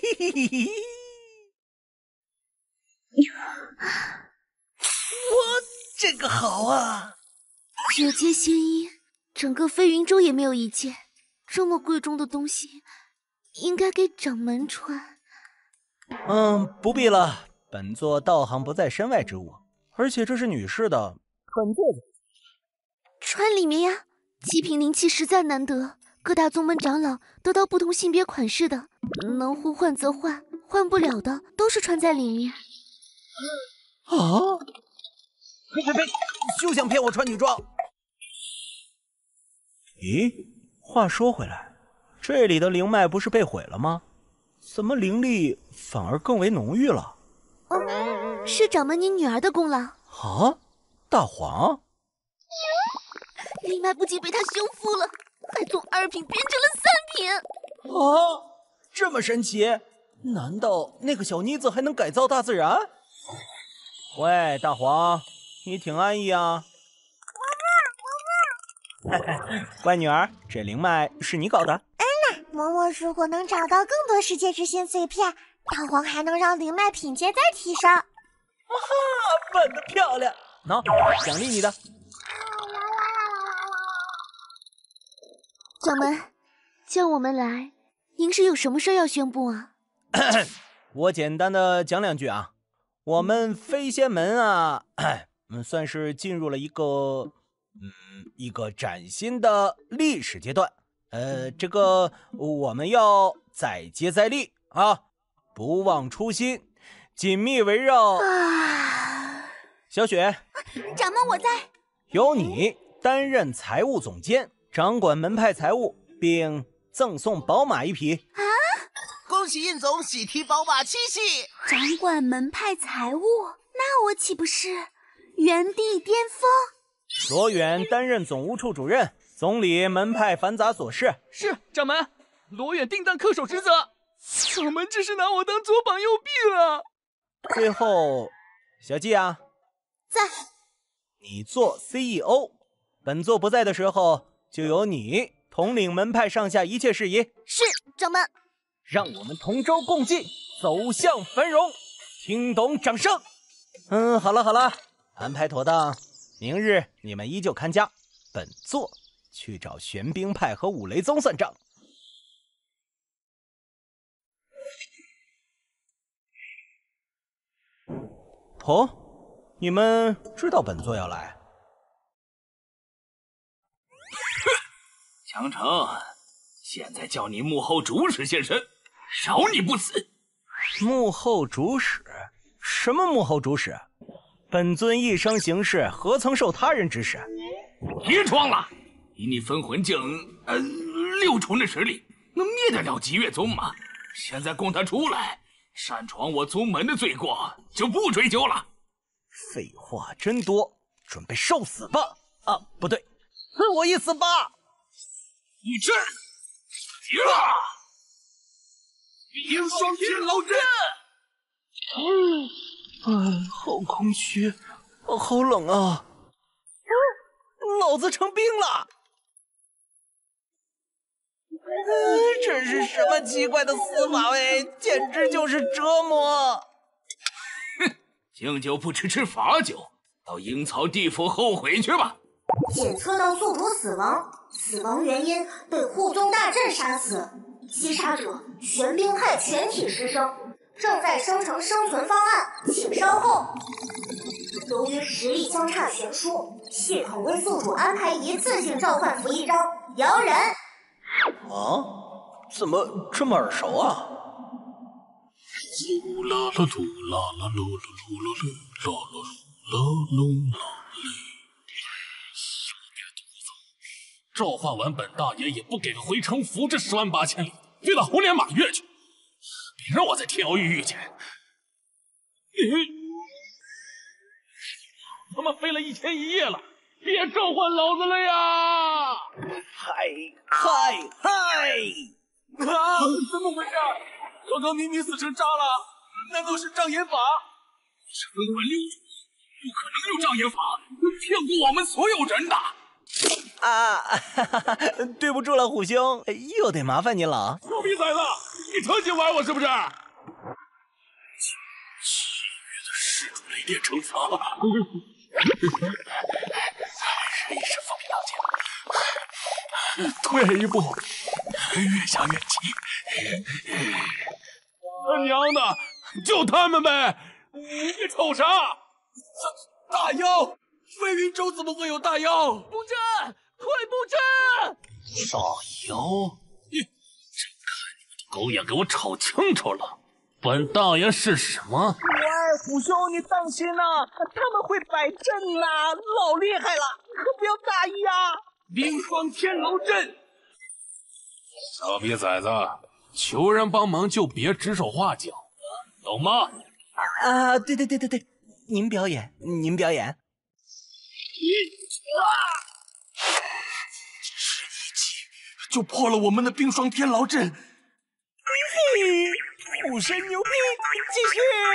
我这个好啊 ！9阶仙衣，整个飞云州也没有一件，这么贵重的东西，应该给掌门穿。 不必了，本座道行不在身外之物，而且这是女士的，本座穿里面呀。极品灵气实在难得，各大宗门长老得到不同性别款式的，能互换则换，换不了的都是穿在里面。 啊！呸！休想骗我穿女装！咦，话说回来，这里的灵脉不是被毁了吗？怎么灵力反而更为浓郁了？ 是掌门你女儿的功劳。 啊，大黄， 灵脉不仅被她修复了，还从2品变成了3品。 啊，这么神奇？难道那个小妮子还能改造大自然？喂，大黄，你挺安逸啊。乖女儿，这灵脉是你搞的？ 嬷嬷如果能找到更多世界之心碎片，大黄还能让灵脉品阶再提升。 哈，笨得漂亮！喏，奖励你的。 掌门，叫我们来，您是有什么事要宣布啊？ 我简单的讲2句啊。我们飞仙门啊，算是进入了一个崭新的历史阶段。这个我们要再接再厉啊，不忘初心，紧密围绕。小雪， 掌门我在。 由你担任财务总监，掌管门派财务，并赠送宝马1匹。 啊！ 恭喜印总喜提宝马7系。 掌管门派财务，那我岂不是原地巅峰？ 罗远担任总务处主任，总理门派繁杂琐事。 是掌门，罗远定当恪守职责。掌门这是拿我当左膀右臂了。 最后，小季啊， 在。 你做 CEO， 本座不在的时候，就由你统领门派上下一切事宜。 是，掌门。 让我们同舟共济，走向繁荣。听懂掌声。好了，安排妥当。明日你们依旧看家，本座去找玄冰派和五雷宗算账。哦，你们知道本座要来？ 强城，现在叫你幕后主使现身，饶你不死。 幕后主使？什么幕后主使？本尊一生行事，何曾受他人指使？ 别装了！以你分魂境6重的实力，能灭得了极乐宗吗？ 现在供他出来，擅闯我宗门的罪过就不追究了。 废话真多，准备受死吧！啊，不对，赐我一死吧！ 一阵，呀！冰霜天牢阵。 好空虚，好冷啊！老子成冰了！这是什么奇怪的死法喂？简直就是折磨！ 哼，敬酒不吃罚酒，到阴曹地府后悔去吧！ 检测到宿主死亡，死亡原因被护宗大阵杀死，击杀者玄冰派全体师生，正在生成生存方案，请稍后。由于实力相差悬殊，系统为宿主安排一次性召唤服一招摇人。 啊？怎么这么耳熟啊？ 噜啦啦噜啦啦噜噜噜噜噜啦啦噜啦哩。召唤完本大爷也不给个回城符，这10万8千里，飞到红莲马月去！别让我在天瑶玉遇见！他妈飞了1天1夜了，别召唤老子了呀！ 嗨！ 啊！怎么回事？刚刚明明死成渣了，难道是障眼法？ 是分魂6主，不可能有障眼法，骗过我们所有人的。 对不住了，虎兄，又得麻烦你了。 臭逼崽子，你成心玩我是不是？七月的施主雷电成槽，人一时风平浪静，退一步，越想越急。他娘的，就他们呗！你瞅啥？ 大妖！飞云州怎么会有大妖？布阵！快布阵！ 大妖！真看你们的狗眼给我瞅清楚了，本大爷是什么？ 喂，虎兄，你当心呐，他们会摆阵呐，老厉害了，可不要大意啊！ 冰霜天牢阵。小逼崽子，求人帮忙就别指手画脚的，懂吗？ 对，您表演。 只一击就破了我们的冰霜天牢阵。 虎神牛逼，继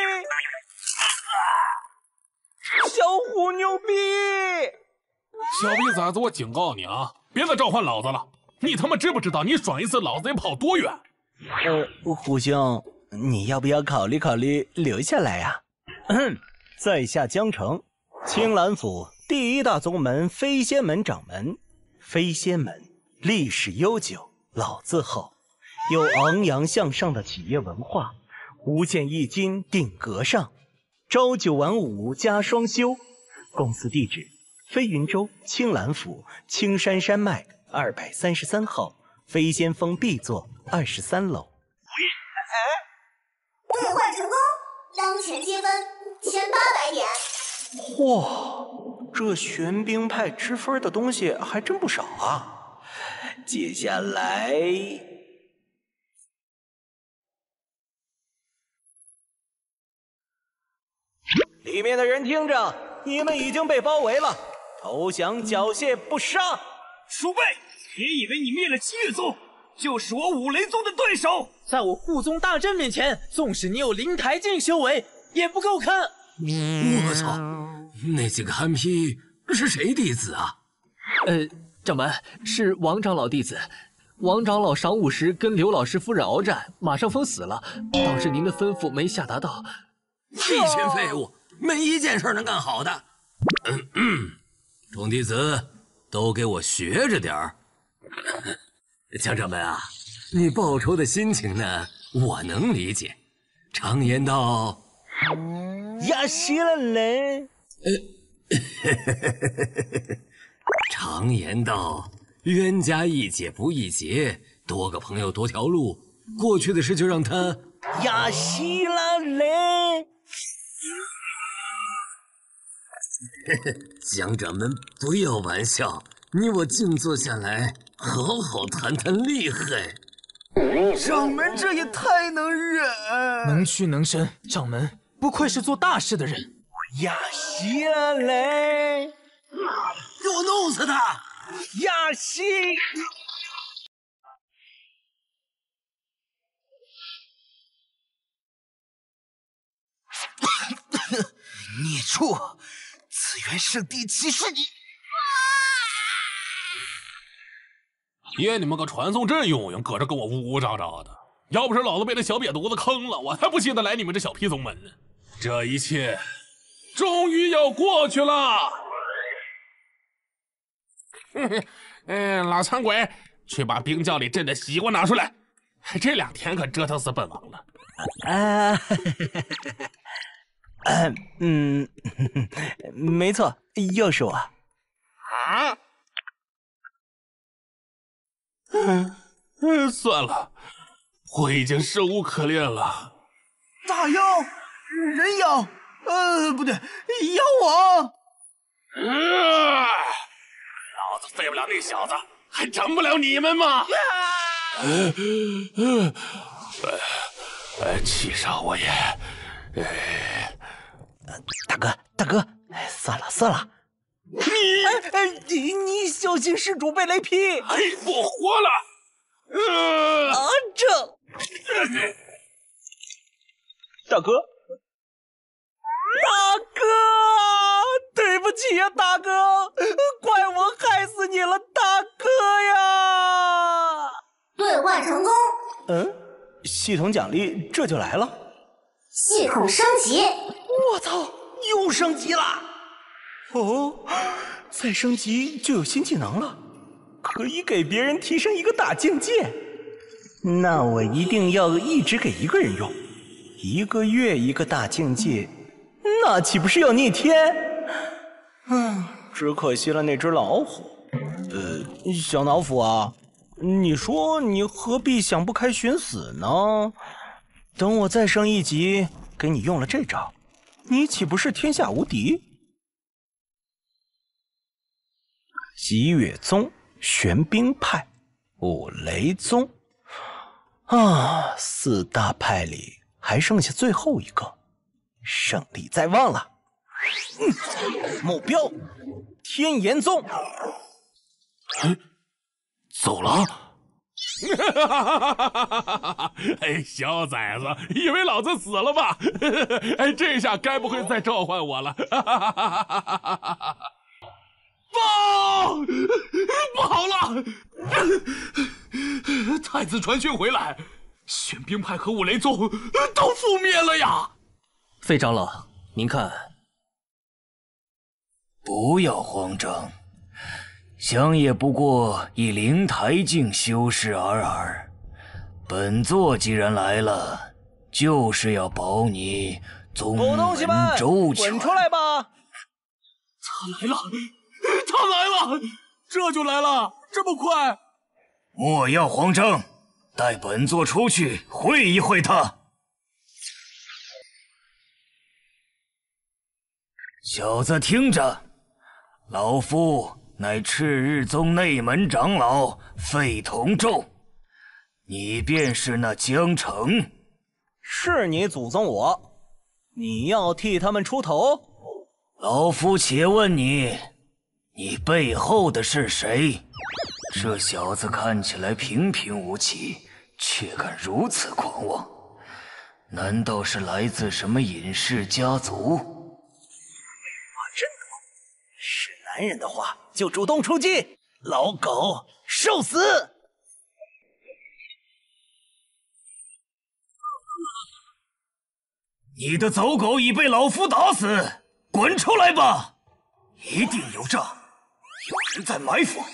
续！小虎牛逼！ 小逼崽子，我警告你啊，别再召唤老子了！你他妈知不知道你爽一次老子得跑多远？ 虎兄，你要不要考虑留下来呀？在下江城，青蓝府第1大宗门飞仙门掌门。飞仙门历史悠久，老字号，有昂扬向上的企业文化，无剑一金顶阁上，朝9晚5加双休。公司地址：飞云州青蓝府青山山脉233号飞仙峰 B 座23楼。 兑换成功，当前积分1800点。 嚯，这玄冰派吃分的东西还真不少啊！接下来，里面的人听着，你们已经被包围了，投降缴械不杀。 鼠辈，别以为你灭了七月宗，就是我五雷宗的对手。 在我护宗大阵面前，纵使你有灵台境修为，也不够看。 我操，那几个憨批是谁弟子啊？ 掌门，是王长老弟子。王长老晌午时跟刘老师夫人鏖战，马上封死了。当时您的吩咐没下达到。 一群废物，没一件事能干好的。众弟子都给我学着点儿。江掌门啊，你报仇的心情呢，我能理解。常言道， 呀西了嘞。 常言道，冤家宜解不宜结，多个朋友多条路。过去的事就让他呀西了嘞。 江掌门，不要玩笑，你我静坐下来，好好谈谈厉害。 掌门这也太能忍， 能屈能伸，掌门不愧是做大事的人。 呀西嘞！ 给我弄死他！ 呀西！ 孽畜，紫元圣地岂是你？ 爷你们个传送阵用，搁这跟我呜呜喳喳的。要不是老子被那小瘪犊子坑了，我才不信得来你们这小屁宗门呢。这一切终于要过去了。老苍鬼，去把冰窖里镇的西瓜拿出来。这2天可折腾死本王了。 没错，又是我。 啊？算了，我已经生无可恋了。 大妖，人妖，不对，妖王。 老子废不了那小子，还整不了你们吗？气上我也。 大哥，算了。你小心施主被雷劈！ 我活了！ 大哥，对不起呀，大哥，怪我害死你了，大哥呀！ 兑换成功。 系统奖励这就来了。 系统升级。 我操，又升级了！哦，再升级就有新技能了，可以给别人提升一个大境界。那我一定要一直给一个人用，1个月一个大境界，那岂不是要逆天？只可惜了那只老虎。小老虎啊，你说你何必想不开寻死呢？等我再升1级，给你用了这招，你岂不是天下无敌？极月宗、玄冰派、五雷宗，4大派里还剩下最后一个，胜利在望了。目标天炎宗。 走了。小崽子，以为老子死了吧？这下该不会再召唤我了。不好了！太子传讯回来，玄冰派和五雷宗都覆灭了呀！ 费长老，您看。 不要慌张，想也不过以灵台境修士而。本座既然来了，就是要保你宗门周全。 滚出来吧！ 他来了，这就来了，这么快？ 莫要慌张，带本座出去会一会他。小子听着，老夫乃赤日宗内门长老费同胄，你便是那江城。 是你祖宗我，你要替他们出头？ 老夫且问你，你背后的是谁？这小子看起来平平无奇，却敢如此狂妄，难道是来自什么隐世家族？ 真的吗？是男人的话就主动出击，老狗受死！ 你的走狗已被老夫打死，滚出来吧！一定有诈，有人在埋伏。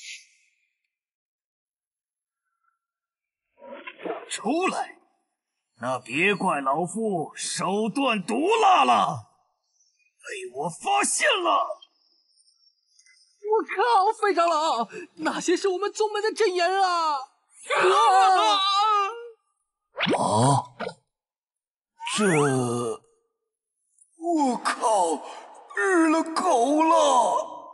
出来，那别怪老夫手段毒辣了，被我发现了。 我靠，费长老，那些是我们宗门的阵言啊！ 啊！我靠，日了狗了！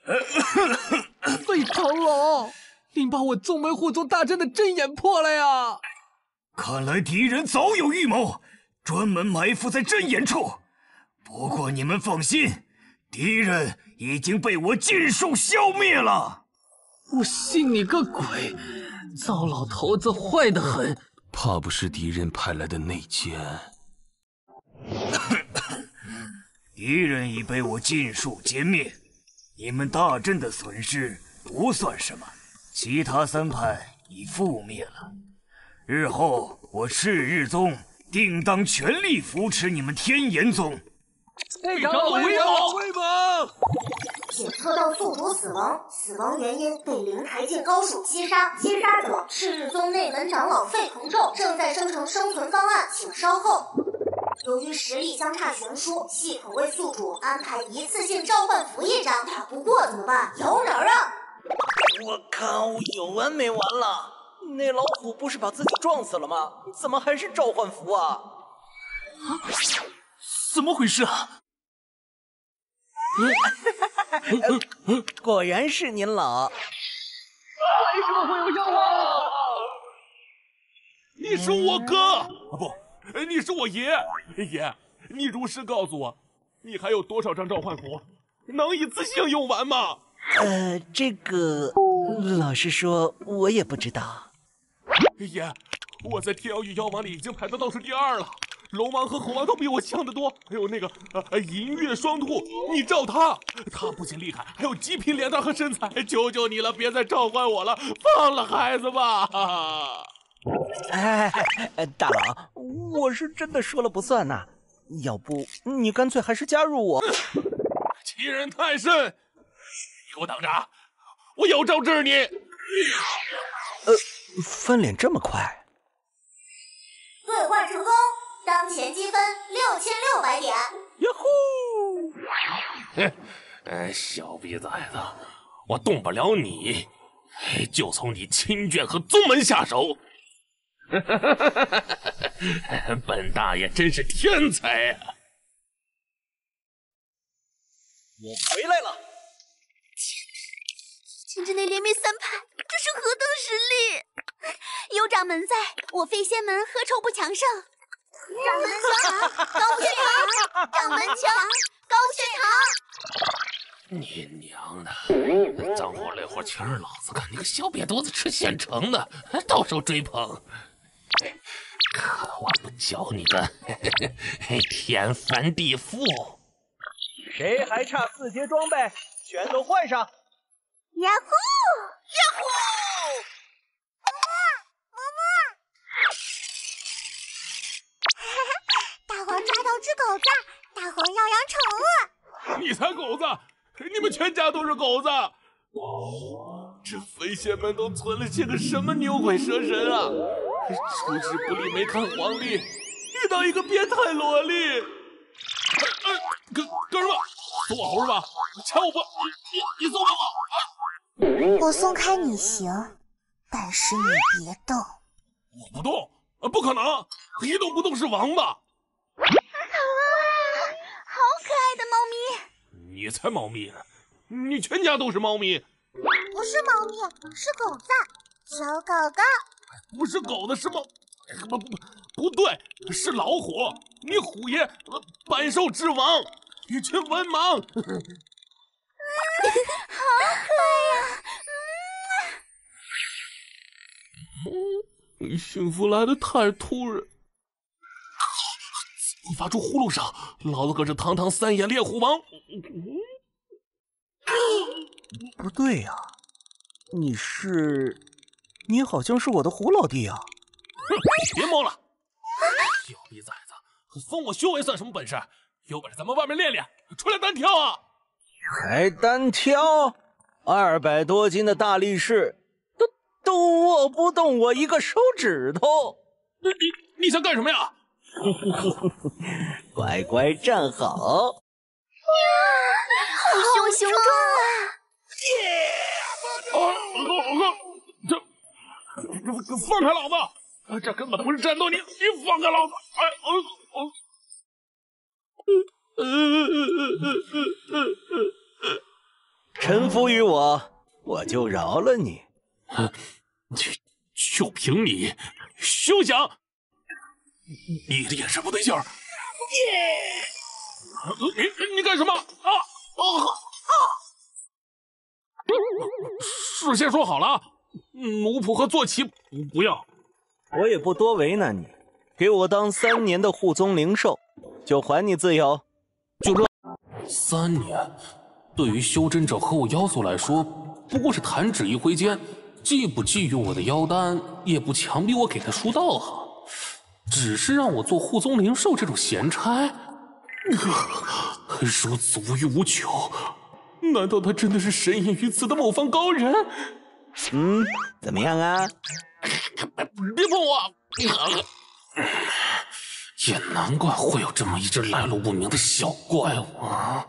废长老，您把我宗门护宗大阵的阵眼破了呀！ 看来敌人早有预谋，专门埋伏在阵眼处。不过你们放心，敌人已经被我尽数消灭了。 我信你个鬼！糟老头子坏得很， 怕不是敌人派来的内奸。 敌人已被我尽数歼灭，你们大阵的损失不算什么，其他3派已覆灭了。日后我赤日宗定当全力扶持你们天炎宗。 队长威猛！威猛！ 检测到宿主死亡，死亡原因被灵台境高手击杀，击杀者赤日宗内门长老费同宙，正在生成生存方案，请稍后。由于实力相差悬殊，系统为宿主安排一次性召唤符一张，打不过怎么办？摇人啊！ 我靠，有完没完了？那老虎不是把自己撞死了吗？怎么还是召唤符啊？ 怎么回事啊？ 果然是您老。 为什么会有妖王？ 你是我哥啊，不，你是我爷。爷，你如实告诉我，你还有多少张召唤符？能一次性用完吗？ 这个，老实说，我也不知道。 爷，我在天妖域妖王里已经排到倒数第2了。龙王和猴王都比我强得多，还有那个银月双兔，你照他不仅厉害，还有极品脸蛋和身材。求求你了，别再召唤我了，放了孩子吧！ 大佬，我是真的说了不算呐，要不你干脆还是加入我。 欺人太甚！你给我等着，我有招治你！ 翻脸这么快？ 兑换成功。当前积分6600点。 哟呼！小逼崽子，我动不了你，就从你亲眷和宗门下手。本大爷真是天才啊！ 我回来了。 1天之内连灭3派，这是何等实力！有掌门在，我飞仙门何愁不强盛？掌门强，高血糖！掌门强，高血糖！你娘的！脏活累活全是老子干，你个小瘪犊子吃现成的，还到处追捧！看我不教你个天翻地覆！ 谁还差4阶装备，全都换上！ 呀呼！ 呀呼！ 大黄抓到只狗子，大黄要养宠物。 你才狗子！你们全家都是狗子！这飞仙门都存了些个什么牛鬼蛇神啊！出师不利没看黄历，遇到一个变态萝莉。干什么？送我猴是吧？抢我不？你送给我！我送开你行，但是你别动。 我不动，不可能！一动不动是王八。 好可爱的猫咪！ 你才猫咪呢！你全家都是猫咪。 不是猫咪，是狗子，小狗狗。 不是狗的是猫，不对，是老虎。你虎爷百兽之王，一群文盲。 好可爱呀！ 幸福来得太突然。发出呼噜声，老子可是堂堂3眼猎虎王。 不对呀，你好像是我的胡老弟啊！ 哼，别摸了！小逼崽子，封我修为算什么本事？有本事咱们外面练练，出来单挑啊！ 还单挑？200多斤的大力士，都握不动我一个手指头。 你想干什么呀？ 乖乖站好！ 好雄雄壮啊！ 这放开老子！这根本不是战斗，你放开老子！ 臣服于我，我就饶了你。 就凭你，休想！你的眼神不对劲儿。你干什么？事先说好了，奴仆和坐骑不要。 我也不多为难你，给我当3年的护宗灵兽，就还你自由。 就这3年，对于修真者和我妖族来说，不过是弹指一挥间，既不觊觎我的妖丹，也不强逼我给他书道行，只是让我做护宗灵兽这种闲差，如此无欲无求。难道他真的是神隐于此的某方高人？ 怎么样啊？ 别碰我！也难怪会有这么一只来路不明的小怪物啊！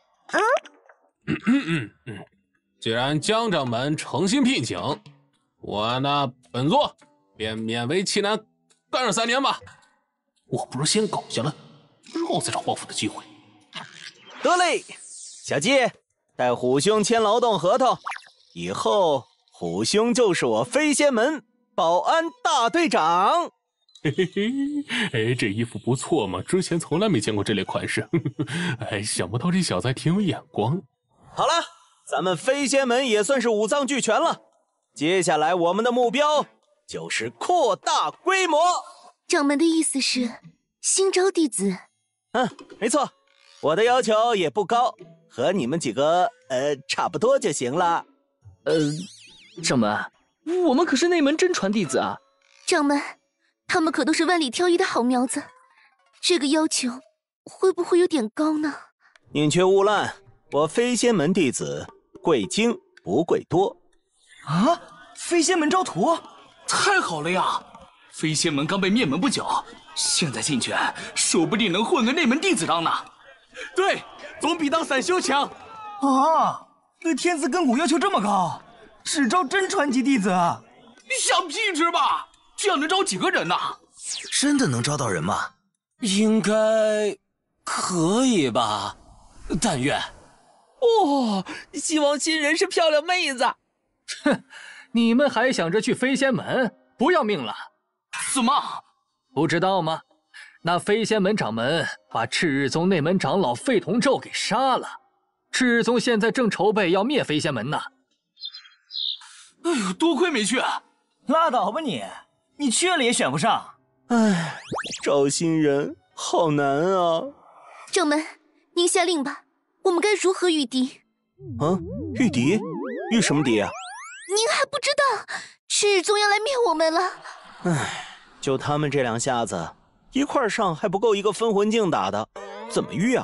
既然江掌门诚心聘请，我呢本座便勉为其难干上3年吧。我不如先搞下来，日后再找报复的机会。 得嘞，小季，带虎兄签劳动合同，以后虎兄就是我飞仙门保安大队长。 嘿嘿嘿，这衣服不错嘛，之前从来没见过这类款式。想不到这小子还挺有眼光。 好了，咱们飞仙门也算是五脏俱全了。接下来我们的目标就是扩大规模。 掌门的意思是新招弟子？ 没错，我的要求也不高，和你们几个差不多就行了。 掌门，我们可是内门真传弟子啊。 掌门，他们可都是万里挑一的好苗子，这个要求会不会有点高呢？ 宁缺毋滥，我飞仙门弟子贵精不贵多。 啊，飞仙门招徒，太好了呀！飞仙门刚被灭门不久，现在进去，说不定能混个内门弟子当呢。对，总比当散修强。 啊，对天资根骨要求这么高，只招真传级弟子啊？ 你想屁吃吧！这样能招几个人呢？ 真的能招到人吗？ 应该可以吧，但愿。 希望新人是漂亮妹子。 哼，你们还想着去飞仙门，不要命了？ 怎么？ 不知道吗？那飞仙门掌门把赤日宗内门长老费同宙给杀了，赤日宗现在正筹备要灭飞仙门呢。 哎呦，多亏没去。 拉倒吧你去了也选不上。 唉，招新人好难啊。 掌门，您下令吧，我们该如何御敌？ 御敌？御什么敌啊？ 您还不知道，赤日宗要来灭我们了。 唉，就他们这两下子，一块上还不够一个分魂镜打的，怎么御啊？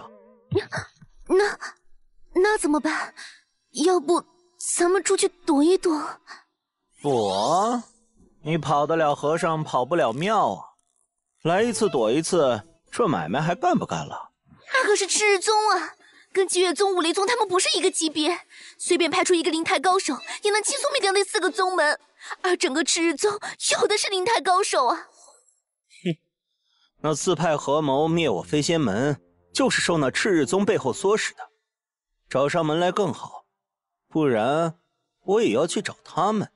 那怎么办？要不咱们出去躲一躲？ 躲？你跑得了和尚跑不了庙啊！来一次躲一次，这买卖还干不干了？ 那可是赤日宗啊，跟极月宗、五雷宗他们不是一个级别，随便派出一个灵台高手，也能轻松灭掉那4个宗门。而整个赤日宗有的是灵台高手啊！ 那4派合谋灭我飞仙门，就是受那赤日宗背后唆使的。找上门来更好，不然我也要去找他们。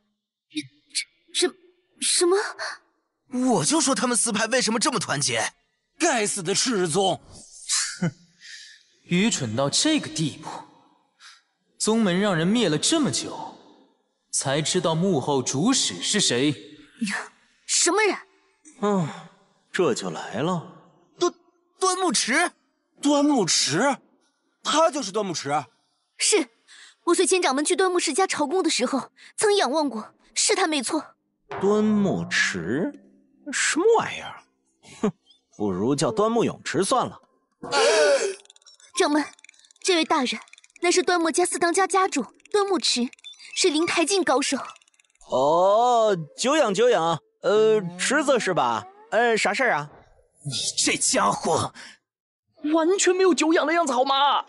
什么？ 我就说他们4派为什么这么团结？ 该死的赤日宗！ 哼，愚蠢到这个地步，宗门让人灭了这么久，才知道幕后主使是谁。 什么人？ 这就来了。 端木池，端木池，他就是端木池。 是，我随千掌门去端木池家朝贡的时候，曾仰望过，是他没错。 端木池？什么玩意儿？哼，不如叫端木泳池算了。 掌门，这位大人乃是端木家4当家家主端木池，是灵台境高手。 久仰，池子是吧？啥事儿啊？ 你这家伙， 完全没有久仰的样子好吗？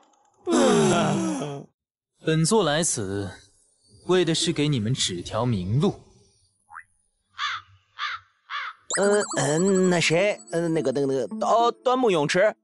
本座来此，为的是给你们指条明路。 那谁，端木泳池，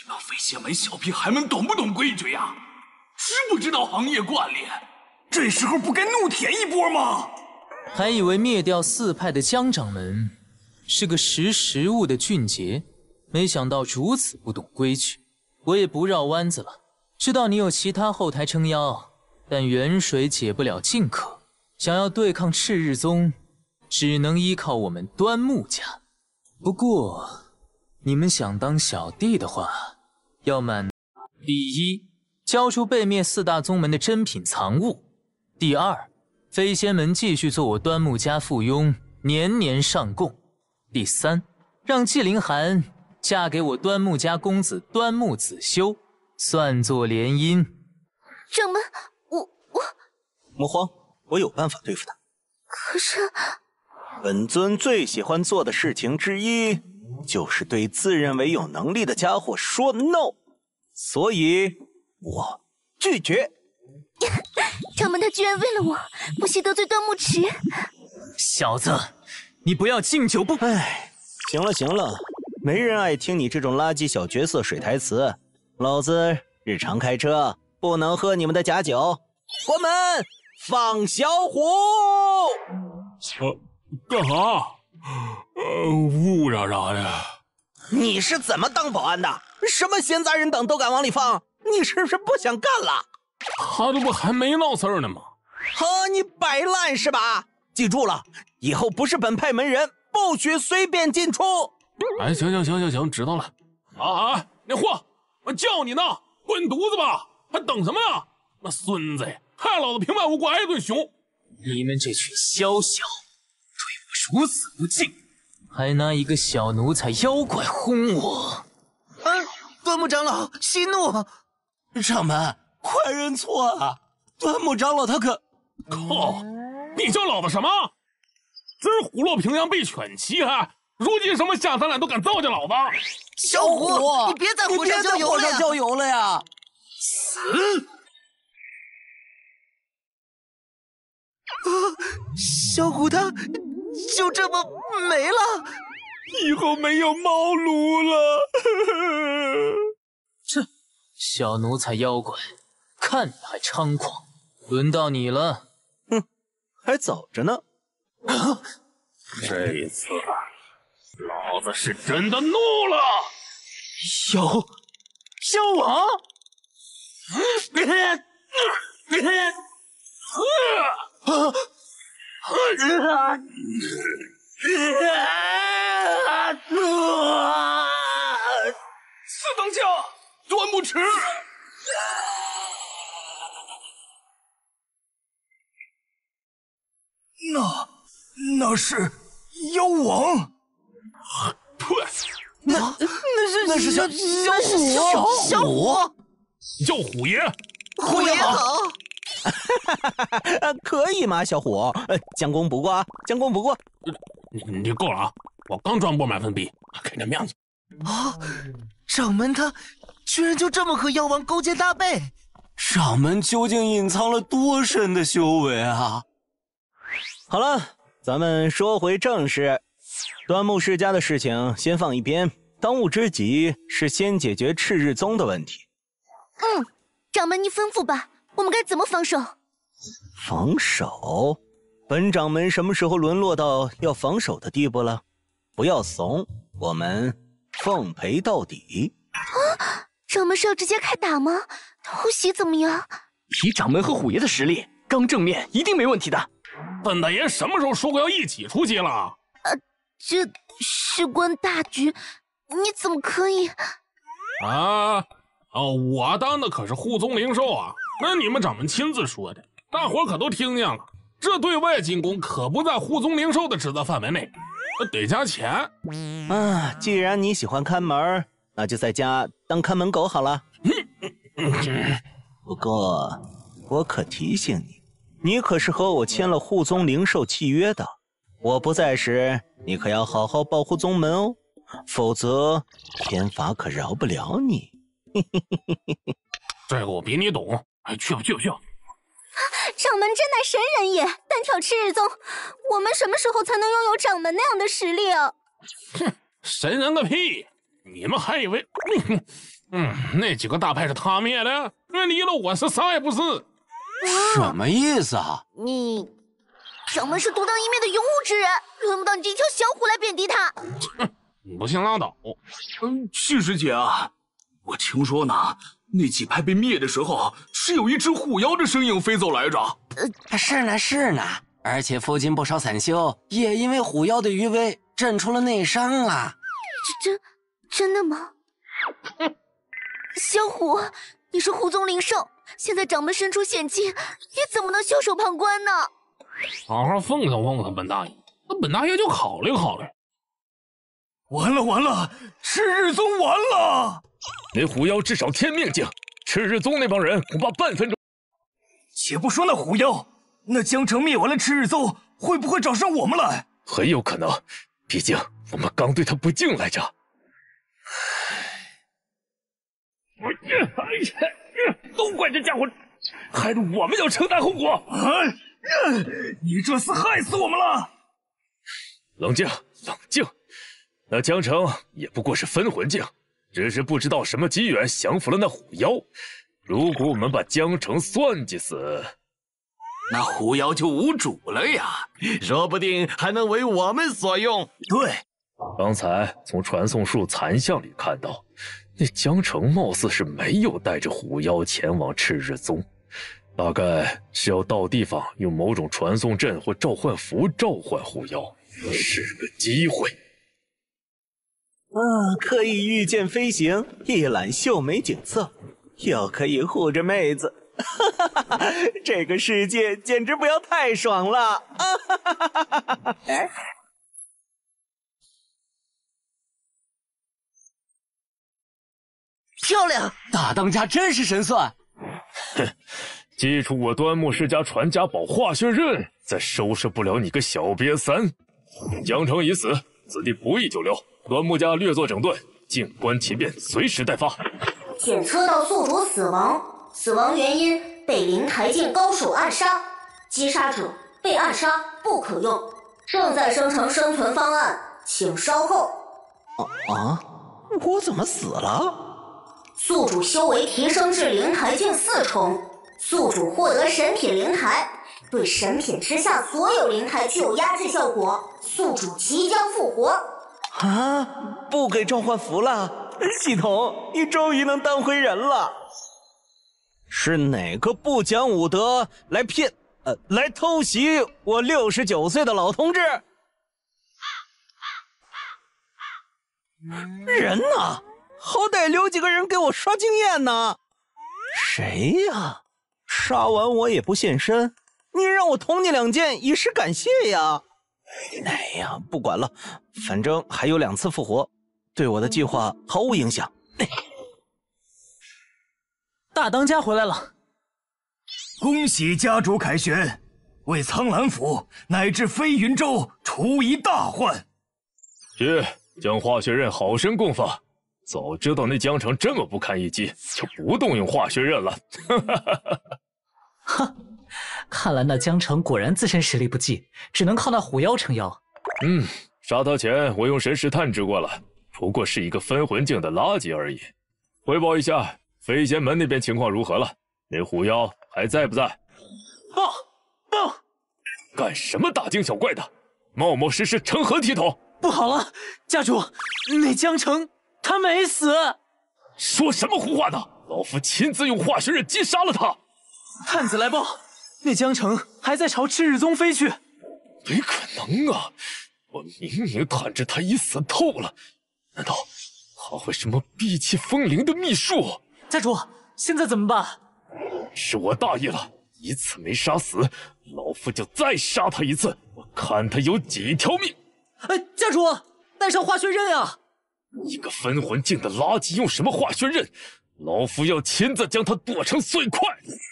知道飞仙门小屁孩们懂不懂规矩呀？知不知道行业惯例？这时候不该怒舔一波吗？ 还以为灭掉4派的江掌门是个识时务的俊杰，没想到如此不懂规矩。我也不绕弯子了，知道你有其他后台撑腰，但远水解不了近渴，想要对抗赤日宗，只能依靠我们端木家。不过，你们想当小弟的话，要满：第一，交出被灭4大宗门的珍品藏物；第二，飞仙门继续做我端木家附庸，年年上贡；第三，让纪凌寒嫁给我端木家公子端木子修，算作联姻。 掌门， 莫慌，我有办法对付他。 可是， 本尊最喜欢做的事情之一，就是对自认为有能力的家伙说 no， 所以我拒绝。 掌门他居然为了我不惜得罪端木池。 小子，你不要敬酒不…… 哎，行了行了，没人爱听你这种垃圾小角色水台词。老子日常开车不能喝你们的假酒。关门，放小虎。 干啥？呜喳喳的。 你是怎么当保安的？什么闲杂人等都敢往里放？你是不是不想干了？ 他这不还没闹事儿呢吗？ 呵，你摆烂是吧？记住了，以后不是本派门人，不许随便进出。 哎，行，知道了。啊，那货，我叫你呢，滚犊子吧！还等什么呀？那孙子，害老子平白无故挨顿熊。 你们这群宵小，对我如此不敬，还拿一个小奴才妖怪轰我！ 端木长老息怒， 掌门，快认错啊！端木长老他可…… 靠！你叫老子什么？真虎落平阳被犬欺害，如今什么下三滥都敢糟践老子！ 小虎，你别在火上浇油了呀！ 死！ 小虎他就这么没了， 以后没有茅庐了。 这小奴才妖怪，看你还猖狂，轮到你了。 哼，还早着呢。 这一次，老子是真的怒了。 妖王！ 四等将端木池。 那是妖王。那是小虎， 叫虎爷， 虎爷好。 可以吗，小虎？将功补过，将功补过。 你够了啊！我刚赚不满分币，给点面子。 啊！掌门他居然就这么和妖王勾肩搭背， 掌门究竟隐藏了多深的修为啊？好了，咱们说回正事。端木世家的事情先放一边，当务之急是先解决赤日宗的问题。 掌门您吩咐吧，我们该怎么防守？ 防守？本掌门什么时候沦落到要防守的地步了？不要怂，我们奉陪到底。 掌门是要直接开打吗？偷袭怎么样？ 以掌门和虎爷的实力，刚正面一定没问题的。 本大爷什么时候说过要一起出击了？ 这事关大局，你怎么可以？ 我当的可是护宗灵兽啊！那你们掌门亲自说的，大伙可都听见了。这对外进攻可不在护宗灵兽的职责范围内，得加钱。 既然你喜欢看门，那就在家当看门狗好了。不过，我可提醒你，你可是和我签了护宗灵兽契约的。我不在时，你可要好好保护宗门哦，否则天罚可饶不了你。 这个我比你懂，去吧。 掌门真乃神人也，单挑赤日宗，我们什么时候才能拥有掌门那样的实力啊？ 哼，神人个屁！你们还以为那几个大派是他灭的，离了我是啥也不是。 什么意思啊？ 你，掌门是独当一面的勇武之人，轮不到你这条小虎来贬低他。 你不信拉倒。 旭师姐啊，我听说呢，那几派被灭的时候，是有一只虎妖的身影飞走来着。 是呢，而且附近不少散修也因为虎妖的余威震出了内伤啊。 真的吗？小虎，你是虎宗灵兽，现在掌门身处险境，你怎么能袖手旁观呢？ 好好奉他本大爷，那本大爷就考虑考虑。 完了，赤日宗完了！ 那虎妖至少天命境，赤日宗那帮人恐怕半分钟。 且不说那虎妖，那江城灭完了赤日宗，会不会找上我们来？ 很有可能，毕竟我们刚对他不敬来着。都怪这家伙，害得我们要承担后果。 你这厮害死我们了！ 冷静，那江城也不过是分魂境，只是不知道什么机缘降服了那虎妖。如果我们把江城算计死， 那虎妖就无主了呀，说不定还能为我们所用。对， 刚才从传送术残像里看到，那江城貌似是没有带着虎妖前往赤日宗，大概是要到地方用某种传送阵或召唤符召唤虎妖，是个机会。 可以御剑飞行，一览秀美景色，又可以护着妹子，这个世界简直不要太爽了！ 漂亮，大当家真是神算。 哼，祭出我端木世家传家宝化血刃，再收拾不了你个小瘪三。江城已死，此地不宜久留，端木家略作整顿，静观其变，随时待发。 检测到宿主死亡，死亡原因被灵台境高手暗杀，击杀者被暗杀不可用，正在生成生存方案，请稍后。 我怎么死了？ 宿主修为提升至灵台境4重，宿主获得神品灵台，对神品之下所有灵台具有压制效果，宿主即将复活。 不给召唤符了，系统，你终于能当回人了。是哪个不讲武德来偷袭我69岁的老同志？人呢？好歹留几个人给我刷经验呢。谁呀？杀完我也不现身，你让我捅你2剑以示感谢呀。哎呀，不管了，反正还有2次复活，对我的计划毫无影响。 大当家回来了， 恭喜家主凯旋，为苍兰府乃至飞云州除一大患。 去将化血刃好生供奉。早知道那江城这么不堪一击，就不动用化血刃了。 哼，看来那江城果然自身实力不济，只能靠那虎妖撑腰。 杀他前我用神识探知过了，不过是一个分魂境的垃圾而已。汇报一下，飞仙门那边情况如何了？那虎妖还在不在？ 报！ 干什么大惊小怪的？冒冒失失，成何体统？ 不好了，家主，那江城他没死。 说什么胡话呢？老夫亲自用化血刃击杀了他。 探子来报，那江城还在朝赤日宗飞去。 没可能啊！我明明探知他已死透了，难道他会什么闭气风灵的秘术？ 家主，现在怎么办？ 是我大意了，一次没杀死，老夫就再杀他一次，我看他有几条命。 家主，带上化血刃啊！ 一个分魂境的垃圾用什么化血刃？老夫要亲自将他剁成碎块！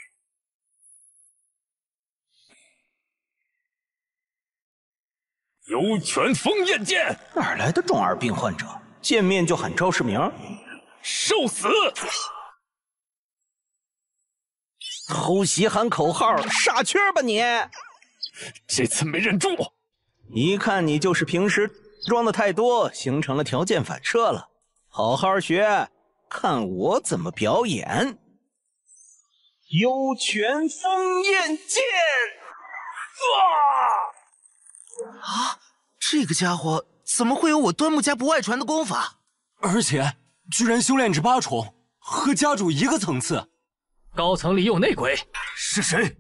幽泉风焰剑， 哪来的中二病患者？见面就喊招式名？ 受死！ 偷袭喊口号，傻缺吧你！ 这次没忍住， 一看你就是平时装的太多，形成了条件反射了。好好学， 看我怎么表演！幽泉风焰剑！ 啊！这个家伙怎么会有我端木家不外传的功法？ 而且居然修炼至8重，和家主一个层次。 高层里有内鬼， 是谁？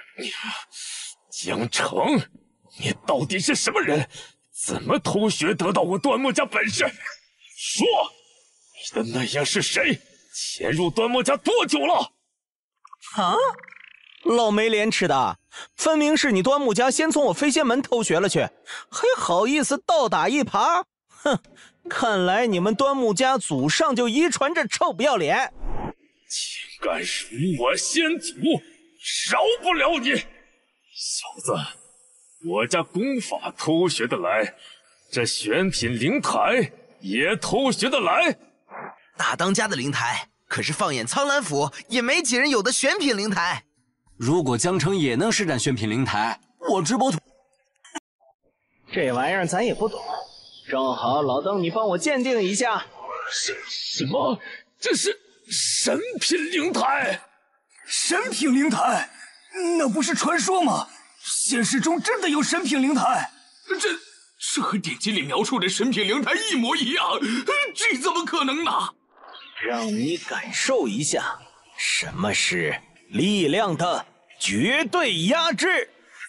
江城，你到底是什么人？怎么偷学得到我端木家本事？说，你的那样是谁？潜入端木家多久了？ 啊！老没廉耻的，分明是你端木家先从我飞仙门偷学了去，还好意思倒打一耙？哼！看来你们端木家祖上就遗传着臭不要脸。 竟敢辱我先祖，饶不了你！小子，我家功法偷学得来，这玄品灵台也偷学得来。 大当家的灵台可是放眼苍兰府也没几人有的玄品灵台。 如果江城也能施展玄品灵台，我直播这玩意儿咱也不懂，正好老邓你帮我鉴定一下。 什么？这是神品灵台？ 神品灵台？那不是传说吗？现实中真的有神品灵台？ 这和典籍里描述的神品灵台一模一样，这怎么可能呢？ 让你感受一下什么是力量的绝对压制。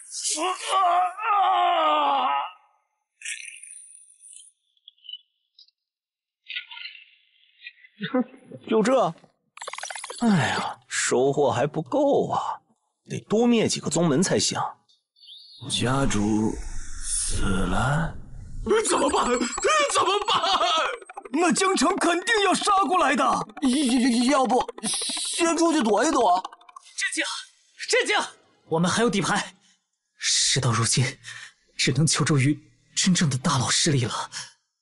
就这？哎呀，收获还不够啊，得多灭几个宗门才行。家主死了， 怎么办？怎么办？ 那江城肯定要杀过来的。 要不先出去躲一躲？ 镇静！我们还有底牌。事到如今，只能求助于真正的大佬势力了。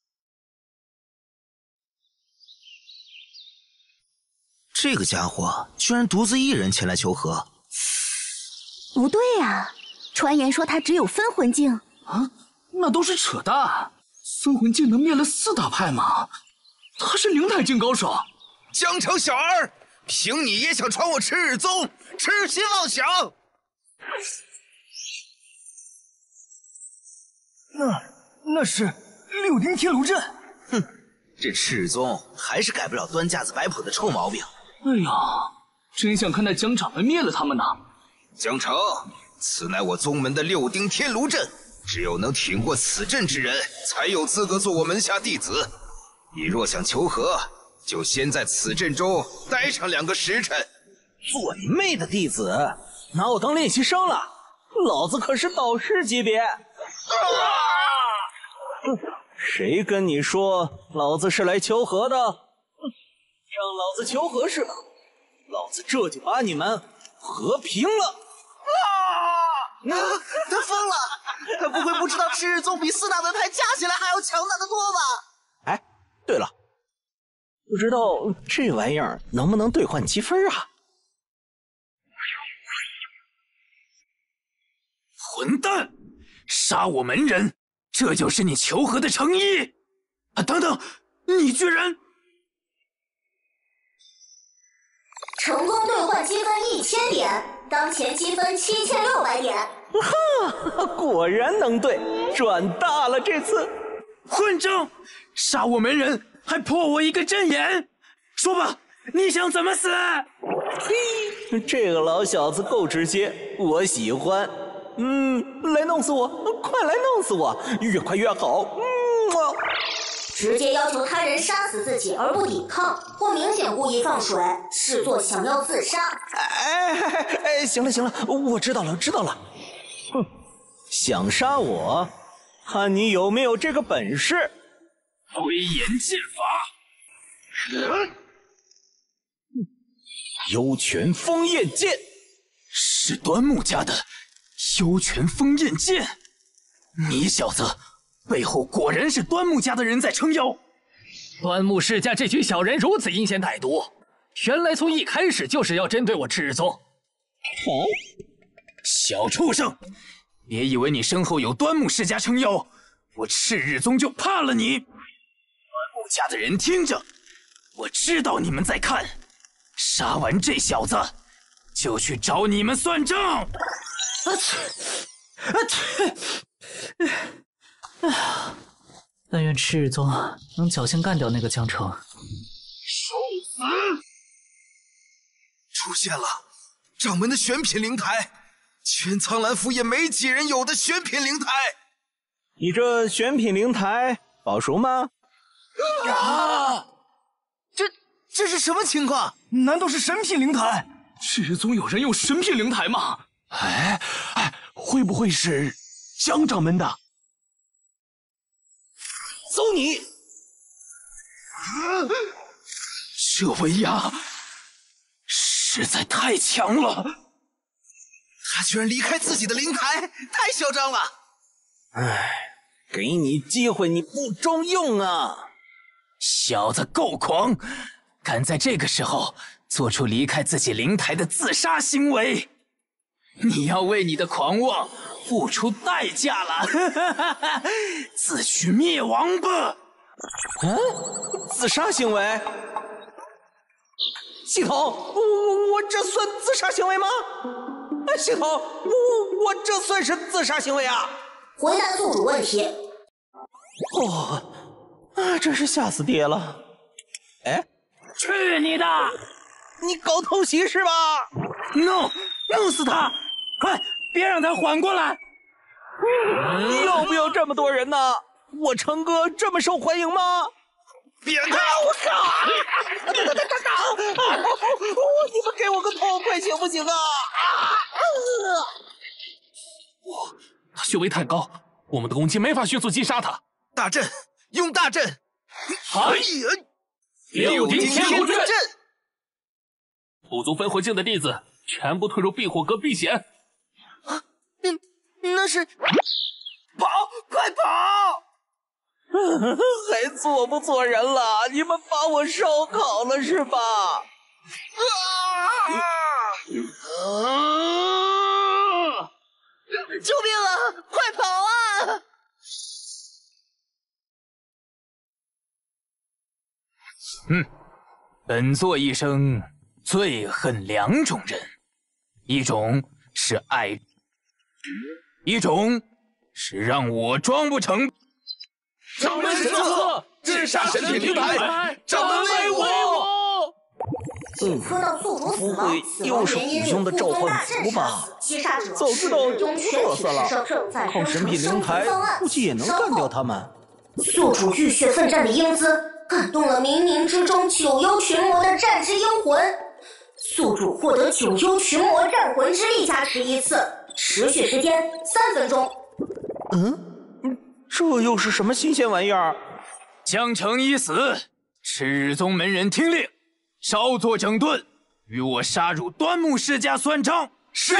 这个家伙居然独自一人前来求和。 不对呀，传言说他只有分魂镜。 啊，那都是扯淡。分魂镜能灭了4大派吗？他是灵台境高手。 江城小儿，凭你也想传我赤日宗，痴心妄想！ 那是6丁天炉阵。 哼，这赤日宗还是改不了端架子摆谱的臭毛病。 哎呀，真想看那江掌门灭了他们呢。 江城，此乃我宗门的6丁天炉阵，只有能挺过此阵之人，才有资格做我门下弟子。你若想求和，就先在此阵中待上2个时辰。 做你妹的弟子，拿我当练习生了？老子可是导师级别。谁跟你说老子是来求和的？让老子求和是吧？老子这就把你们和平了！ 他疯了！他不会不知道赤日宗比4大门派加起来还要强大的多吧？ 哎，对了，不知道这玩意儿能不能兑换积分啊？ 混蛋！杀我门人，这就是你求和的诚意？啊，等等，你居然…… 成功兑换积分1000点，当前积分7600点。 哈，果然能兑，赚大了这次！ 混账！杀我门人，还破我一个阵眼！说吧，你想怎么死？ 嘿，这个老小子够直接，我喜欢。来弄死我，快来弄死我，越快越好。 直接要求他人杀死自己而不抵抗，或明显故意放水，视作想要自杀。 哎，行了，我知道了。哼，想杀我，看你有没有这个本事。 飞檐剑法， 幽泉风焰剑， 是端木家的幽泉风焰剑。你小子背后果然是端木家的人在撑腰。 端木世家这群小人如此阴险歹毒，原来从一开始就是要针对我赤日宗。 小畜生，别以为你身后有端木世家撑腰，我赤日宗就怕了你。端木家的人听着， 我知道你们在看，杀完这小子，就去找你们算账。 但愿赤日宗能侥幸干掉那个江城。 受死！出现了，掌门的选品灵台，全苍兰府也没几人有的选品灵台。 你这选品灵台保熟吗？ 啊！这是什么情况？难道是神品灵台？ 赤日宗有人用神品灵台吗？ 会不会是江掌门的？ 邹你！ 这威压实在太强了， 他居然离开自己的灵台，太嚣张了！ 给你机会你不中用啊！ 小子够狂，敢在这个时候做出离开自己灵台的自杀行为，你要为你的狂妄付出代价了！自取灭亡吧！ 自杀行为？系统，我这算自杀行为吗？系统，我这算是自杀行为啊？ 回答宿主问题。 真是吓死爹了！ 去你的！ 你搞偷袭是吧？弄死他！快，别让他缓过来！要不要这么多人呢？我成哥这么受欢迎吗？ 变态！ 我靠！你们给我个痛快行不行啊？ 他修为太高，我们的攻击没法迅速击杀他。 大阵，用大阵！ 六丁天炉阵！ 阵！ 不足分魂境的弟子全部退入避火阁避险。 那是跑，快跑！还做不做人了？你们把我烧烤了是吧？救命啊！快跑啊！ 本座一生最恨两种人，一种是爱，一种是让我装不成。 掌门神策，自杀神品灵台，掌门威武！ 说到宿主死亡， 又是虎兄的召唤符吧？早知道就不嘚瑟了，靠神品灵台估计也能干掉他们。 宿主浴血奋战的英姿，感动了冥冥之中九幽群魔的战之英魂。宿主获得九幽群魔战魂之力加持1次，持续时间3分钟。 这又是什么新鲜玩意儿？ 江城已死，赤日宗门人听令，稍作整顿，与我杀入端木世家算账。 是。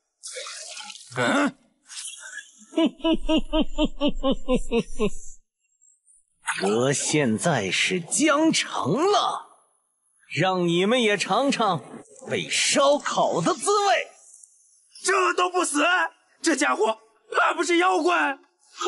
我现在是江城了，让你们也尝尝被烧烤的滋味。这都不死，这家伙怕不是妖怪？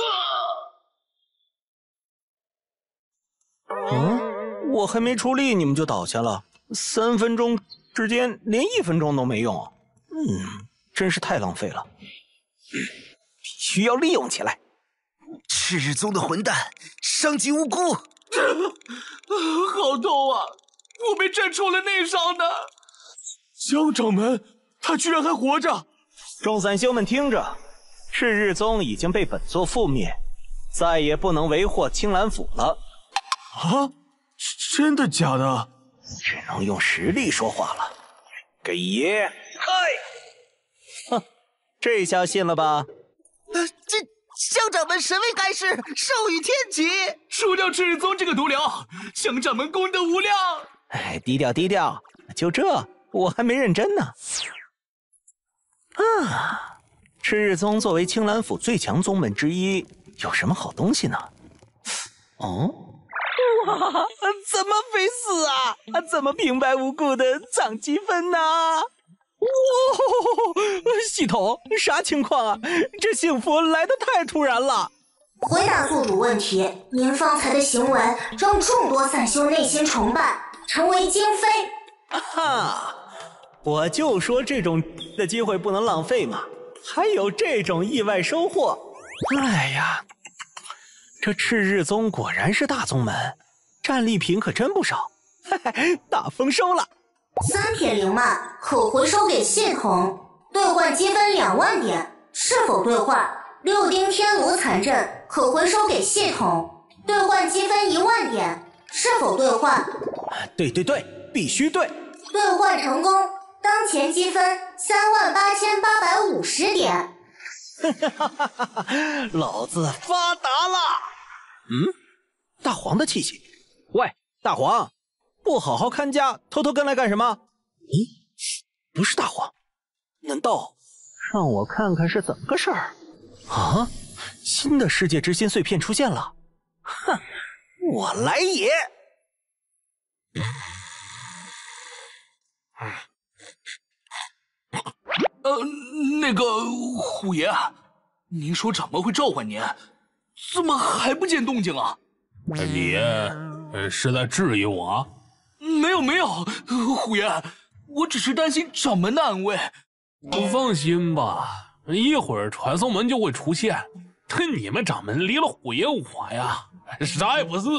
我还没出力，你们就倒下了。3分钟之间连1分钟都没用，真是太浪费了。必须要利用起来。 赤日宗的混蛋，伤及无辜。 好痛啊！我被震出了内伤呢。 江掌门，他居然还活着！ 众散修们听着，赤日宗已经被本座覆灭，再也不能为祸青兰府了。 啊？真的假的？ 只能用实力说话了。给爷开！哼，这下信了吧？ 这江掌门神威盖世，寿与天齐， 除掉赤日宗这个毒瘤，江掌门功德无量。 低调低调，就这我还没认真呢。赤日宗作为青兰府最强宗门之一，有什么好东西呢？哇，怎么非死啊？怎么平白无故的涨积分呢？系统，啥情况啊？这幸福来得太突然了。 回答宿主问题，您方才的行为让众多散修内心崇拜， 成为京妃。 哈，我就说这种的机会不能浪费嘛，还有这种意外收获。哎呀，这赤日宗果然是大宗门，战利品可真不少，嘿嘿，大丰收了。 3铁灵脉可回收给系统，兑换积分2万点，是否兑换？6丁天炉残阵可回收给系统，兑换积分1万点，是否兑换？ 对，必须对。 兑换成功，当前积分38850点。 老子发达了！大黄的气息。喂，大黄，不好好看家，偷偷跟来干什么？不是大黄，难道让我看看是怎么个事儿？啊，新的世界之心碎片出现了！哼，我来也！ 那个虎爷，您说掌门会召唤您，怎么还不见动静啊？ 你是在质疑我？ 没有，虎爷，我只是担心掌门的安危。 放心吧，一会儿传送门就会出现。你们掌门离了虎爷我呀，啥也不是。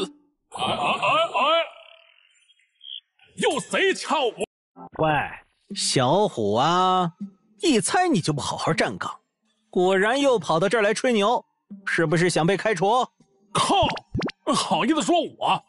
有谁撬我？ 喂，小虎啊，一猜你就不好好站岗，果然又跑到这儿来吹牛，是不是想被开除？ 靠！好意思说我？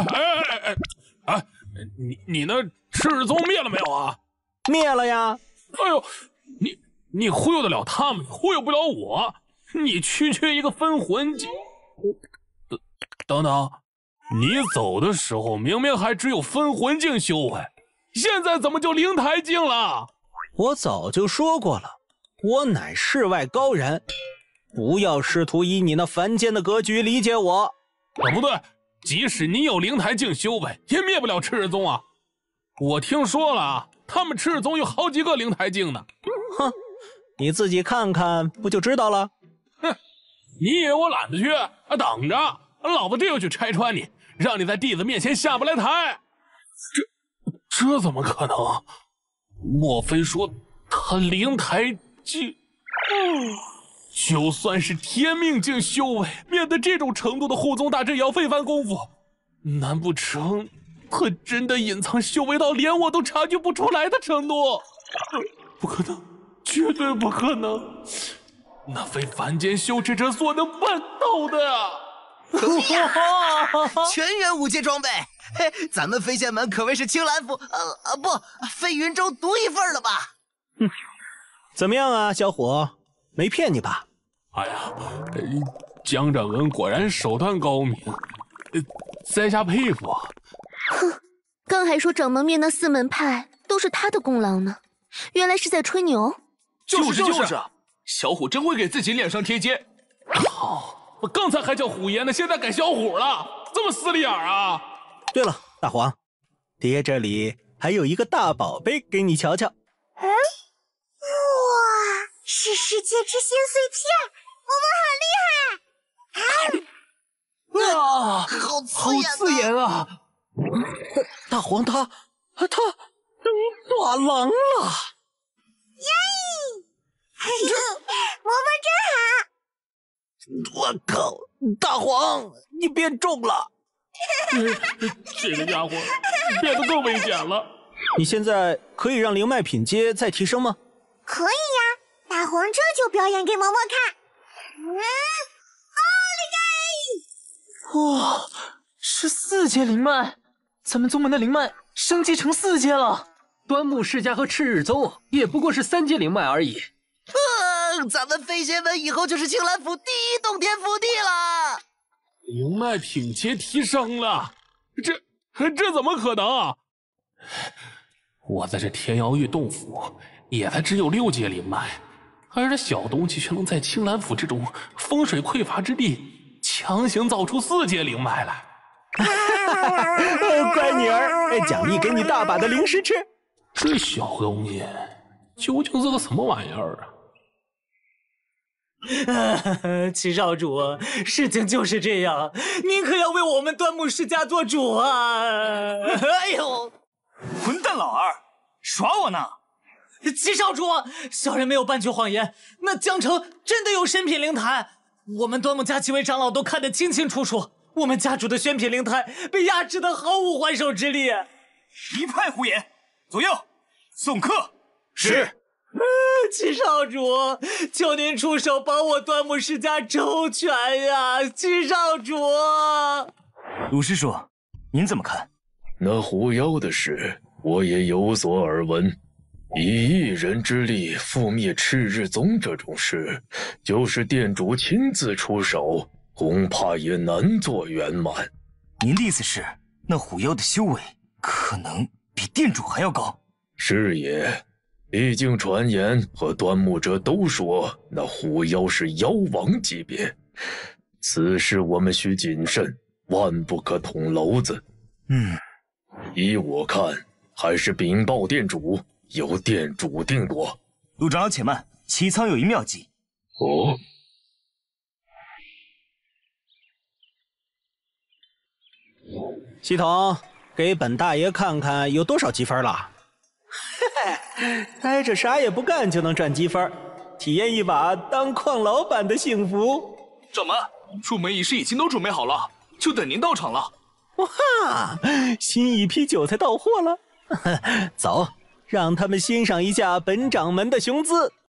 你那赤日宗灭了没有啊？ 灭了呀！ 哎呦，你忽悠得了他们，忽悠不了我。你区缺一个分魂镜。等等，你走的时候明明还只有分魂镜修为，现在怎么就灵台镜了？ 我早就说过了，我乃世外高人，不要试图以你那凡间的格局理解我。 不对，即使你有灵台镜修为，也灭不了赤日宗啊！我听说了啊，他们赤日宗有好几个灵台镜呢。 哼，你自己看看不就知道了？ 哼，你以为我懒得去？等着，老子这就去拆穿你，让你在弟子面前下不来台。这怎么可能？莫非说他灵台镜？就算是天命境修为，面对这种程度的护宗大阵也要费番功夫。难不成他真的隐藏修为到连我都察觉不出来的程度？不可能，绝对不可能！那非凡间修持者所能办到的呀！ 全员5阶装备，嘿，咱们飞仙门可谓是青蓝府飞云州独一份了吧？ 怎么样啊，小虎？没骗你吧？ 哎呀，江掌门果然手段高明，在下佩服啊！ 哼，刚还说掌门灭那4门派都是他的功劳呢，原来是在吹牛。 就是，小虎真会给自己脸上贴金。 靠！我刚才还叫虎爷呢，现在改小虎了，这么死里眼啊！ 对了，大黄，爹这里还有一个大宝贝给你瞧瞧。 哇，是世界之心碎片，我们好厉害！ 好刺眼啊！ 大黄他抓狼了！ 耶！魔法真好！我靠，大黄你变重了！ 这个家伙变得更危险了。 你现在可以让灵脉品阶再提升吗？ 可以呀，大黄这就表演给嬷嬷看。 哇，是4阶灵脉，咱们宗门的灵脉升级成4阶了。 端木世家和赤日宗也不过是3阶灵脉而已。 咱们飞仙门以后就是青蓝府第一洞天福地了。 灵脉品阶提升了，这怎么可能啊？我在这天瑶玉洞府也才只有6阶灵脉，而这小东西却能在青蓝府这种风水匮乏之地强行造出4阶灵脉来。 乖女儿，奖励给你大把的零食吃。 这小东西究竟是个什么玩意儿啊？ 七少主，事情就是这样，您可要为我们端木世家做主啊！哎呦， 混蛋老二，耍我呢！ 七少主，小人没有半句谎言，那江城真的有仙品灵台，我们端木家几位长老都看得清清楚楚，我们家主的仙品灵台被压制得毫无还手之力。 一派胡言！左右，送客。 是。 七少主，求您出手帮我端木世家周全呀！七少主， 鲁师叔，您怎么看？ 那狐妖的事，我也有所耳闻。以一人之力覆灭赤日宗这种事，就是店主亲自出手，恐怕也难做圆满。 您的意思是，那狐妖的修为可能比店主还要高？ 是也。毕竟传言和端木者都说那狐妖是妖王级别，此事我们需谨慎，万不可捅娄子。依我看，还是禀报店主，由店主定夺。 陆长老且慢，齐仓有一妙计。 哦。 系统，给本大爷看看有多少积分了。待着啥也不干就能赚积分，体验一把当矿老板的幸福。 掌门，入门仪式已经都准备好了，就等您到场了。 哇，新一批韭菜到货了，走，让他们欣赏一下本掌门的雄姿。